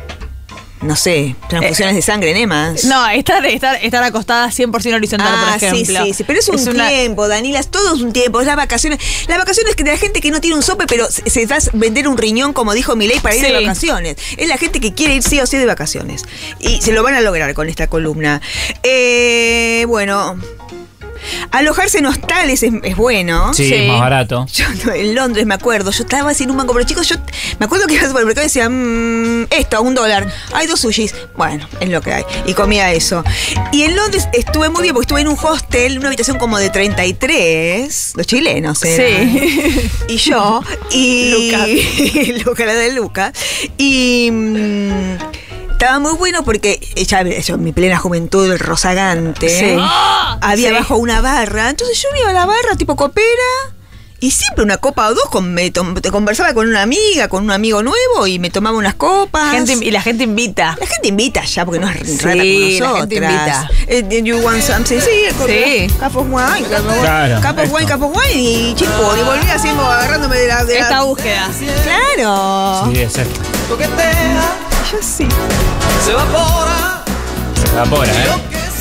no sé, transfusiones de sangre, enemas. No, estar, estar, estar acostada cien por ciento horizontal, Ah, por ejemplo. sí, sí, sí, pero es un una- tiempo, Danila, es todo es un tiempo, es las vacaciones. Las vacaciones que de la gente que no tiene un sope, pero se, se va a vender un riñón, como dijo Milei, para ir Sí. de vacaciones. Es la gente que quiere ir sí o sí de vacaciones. Y se lo van a lograr con esta columna. Eh, bueno, Alojarse en hostales es, es bueno. Sí, Sí. es más barato. Yo no, en Londres me acuerdo, yo estaba sin un mango, pero chicos, yo me acuerdo que iba al supermercado y decía, mmm, esto, a un dólar, hay dos sushis. Bueno, es lo que hay. Y comía eso. Y en Londres estuve muy bien porque estuve en un hostel, una habitación como de treinta y tres, los chilenos eran. Sí. Y yo, y Luca, la de Luca. Y mmm, estaba muy bueno porque ya yo, en mi plena juventud, el rozagante, Sí. había Sí. abajo una barra. Entonces yo iba a la barra tipo copera y siempre una copa o dos con, me tom- te conversaba con una amiga, con un amigo nuevo y me tomaba unas copas. Gente, y la gente invita. La gente invita ya porque no es Sí, rata como la gente nosotras. invita. Eh, you want something? Sí, con Sí. capos wine, capos Claro, capos esto. wine, capos wine y chimpón. Y volví así agarrándome de la... De la- Esta búsqueda. Claro. Sí, exacto. Yo sí. Se evapora, ¿eh?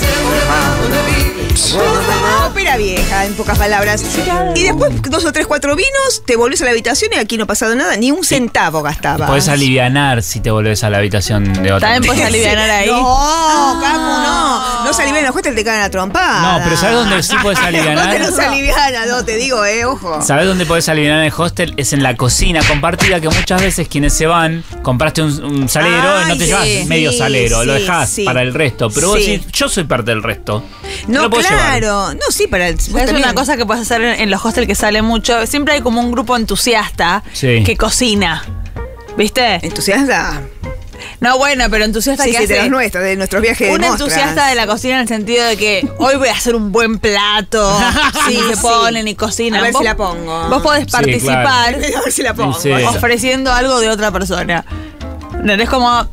Ópera vieja, en pocas palabras. Y después, dos o tres, cuatro vinos, te volvés a la habitación y aquí no ha pasado nada, ni un centavo gastabas. Podés alivianar si te volvés a la habitación de otra. También podés alivianar ahí. No, Cacu, no. No se alivian los hostels, te caen a trompada. No, pero ¿sabes dónde sí podés alivianar? No te los aliviana, no, te digo, eh, ojo. ¿Sabes dónde podés aliviar en el hostel? Es en la cocina compartida, que muchas veces quienes se van, compraste un, un salero Ay, y no te sí, llevas medio sí, salero, lo sí, dejás sí. para el resto. Pero vos Sí. decís, yo soy parte del resto. No, lo puedo llevar. claro. No, sí, para el. vos Es también. una cosa que puedes hacer en, en los hostels que sale mucho. Siempre hay como un grupo entusiasta Sí. que cocina. ¿Viste? Entusiasta. No, bueno, pero entusiasta Sí, que sí, de hace. los nuestros, de nuestros viajes de Un mostras. entusiasta de la cocina en el sentido de que hoy voy a hacer un buen plato. Sí, y se sí. ponen y cocinan. A ver Vos- si la pongo. Vos podés Sí, participar A ver si la pongo. Sí. ofreciendo algo de otra persona. Es como.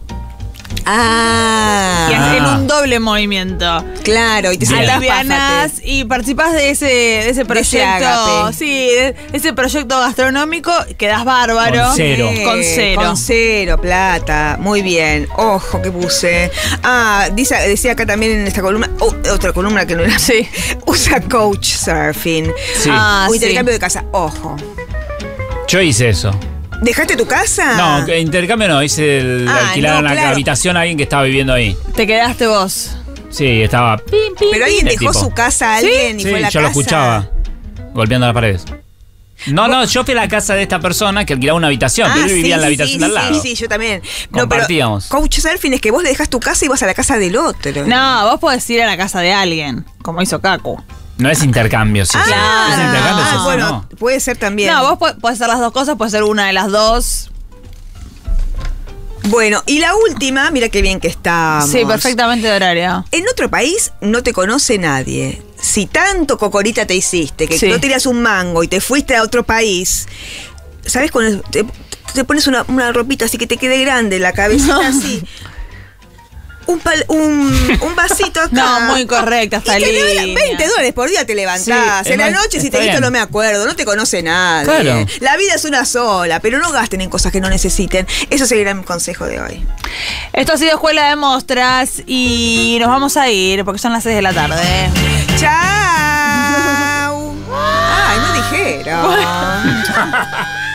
Ah. Y en un doble movimiento. Claro, y te Bien. sentás, Alivianás páfate. y participás de ese, de ese proyecto. agape. Sí, de ese proyecto gastronómico, quedás bárbaro. Con cero. Eh, Con cero. Con cero, plata. Muy bien. Ojo, que puse. Ah, dice, decía acá también en esta columna, oh, otra columna que no era. Sí. Usa coach surfing. Sí. Ah, o sí. intercambio de casa. Ojo. Yo hice eso. ¿Dejaste tu casa? No, que intercambio no, hice el Ah, alquilar no, una claro. habitación a alguien que estaba viviendo ahí. Te quedaste vos. Sí, estaba. Pero alguien El dejó tipo. su casa a alguien y Sí, fue a la yo casa. lo escuchaba. Golpeando las paredes. No, no, yo fui a la casa de esta persona que alquilaba una habitación, pero Ah, yo vivía sí, en la sí, habitación sí, de al sí, lado. Sí, sí, yo también. Compartíamos. No, pero coach surfing es que vos le dejas tu casa y vas a la casa del otro. No, vos podés ir a la casa de alguien, como hizo Kaku. No es intercambio, sí. Ah, Claro. Es intercambio, ah, sí, sí, bueno, no. puede ser también. No, vos po- podés hacer las dos cosas, podés ser una de las dos. Bueno, y la última, mira qué bien que estamos. Sí, perfectamente de horario. En otro país no te conoce nadie. Si tanto cocorita te hiciste, que Sí. no tenías un mango y te fuiste a otro país, ¿sabes? Cuando te, te pones una, una ropita así que te quede grande, la cabecita No. así. Un, pal- un, un vasito acá. No, muy correcta esta Y que le- línea. veinte dólares por día te levantás. Sí, en la es más, noche, si te está he visto, bien. no me acuerdo. No te conoce nadie. Claro. La vida es una sola, pero no gasten en cosas que no necesiten. Eso sería mi consejo de hoy. Esto ha sido Escuela de Mostras y nos vamos a ir porque son las seis de la tarde. ¡Chao! Ay, no dijeron.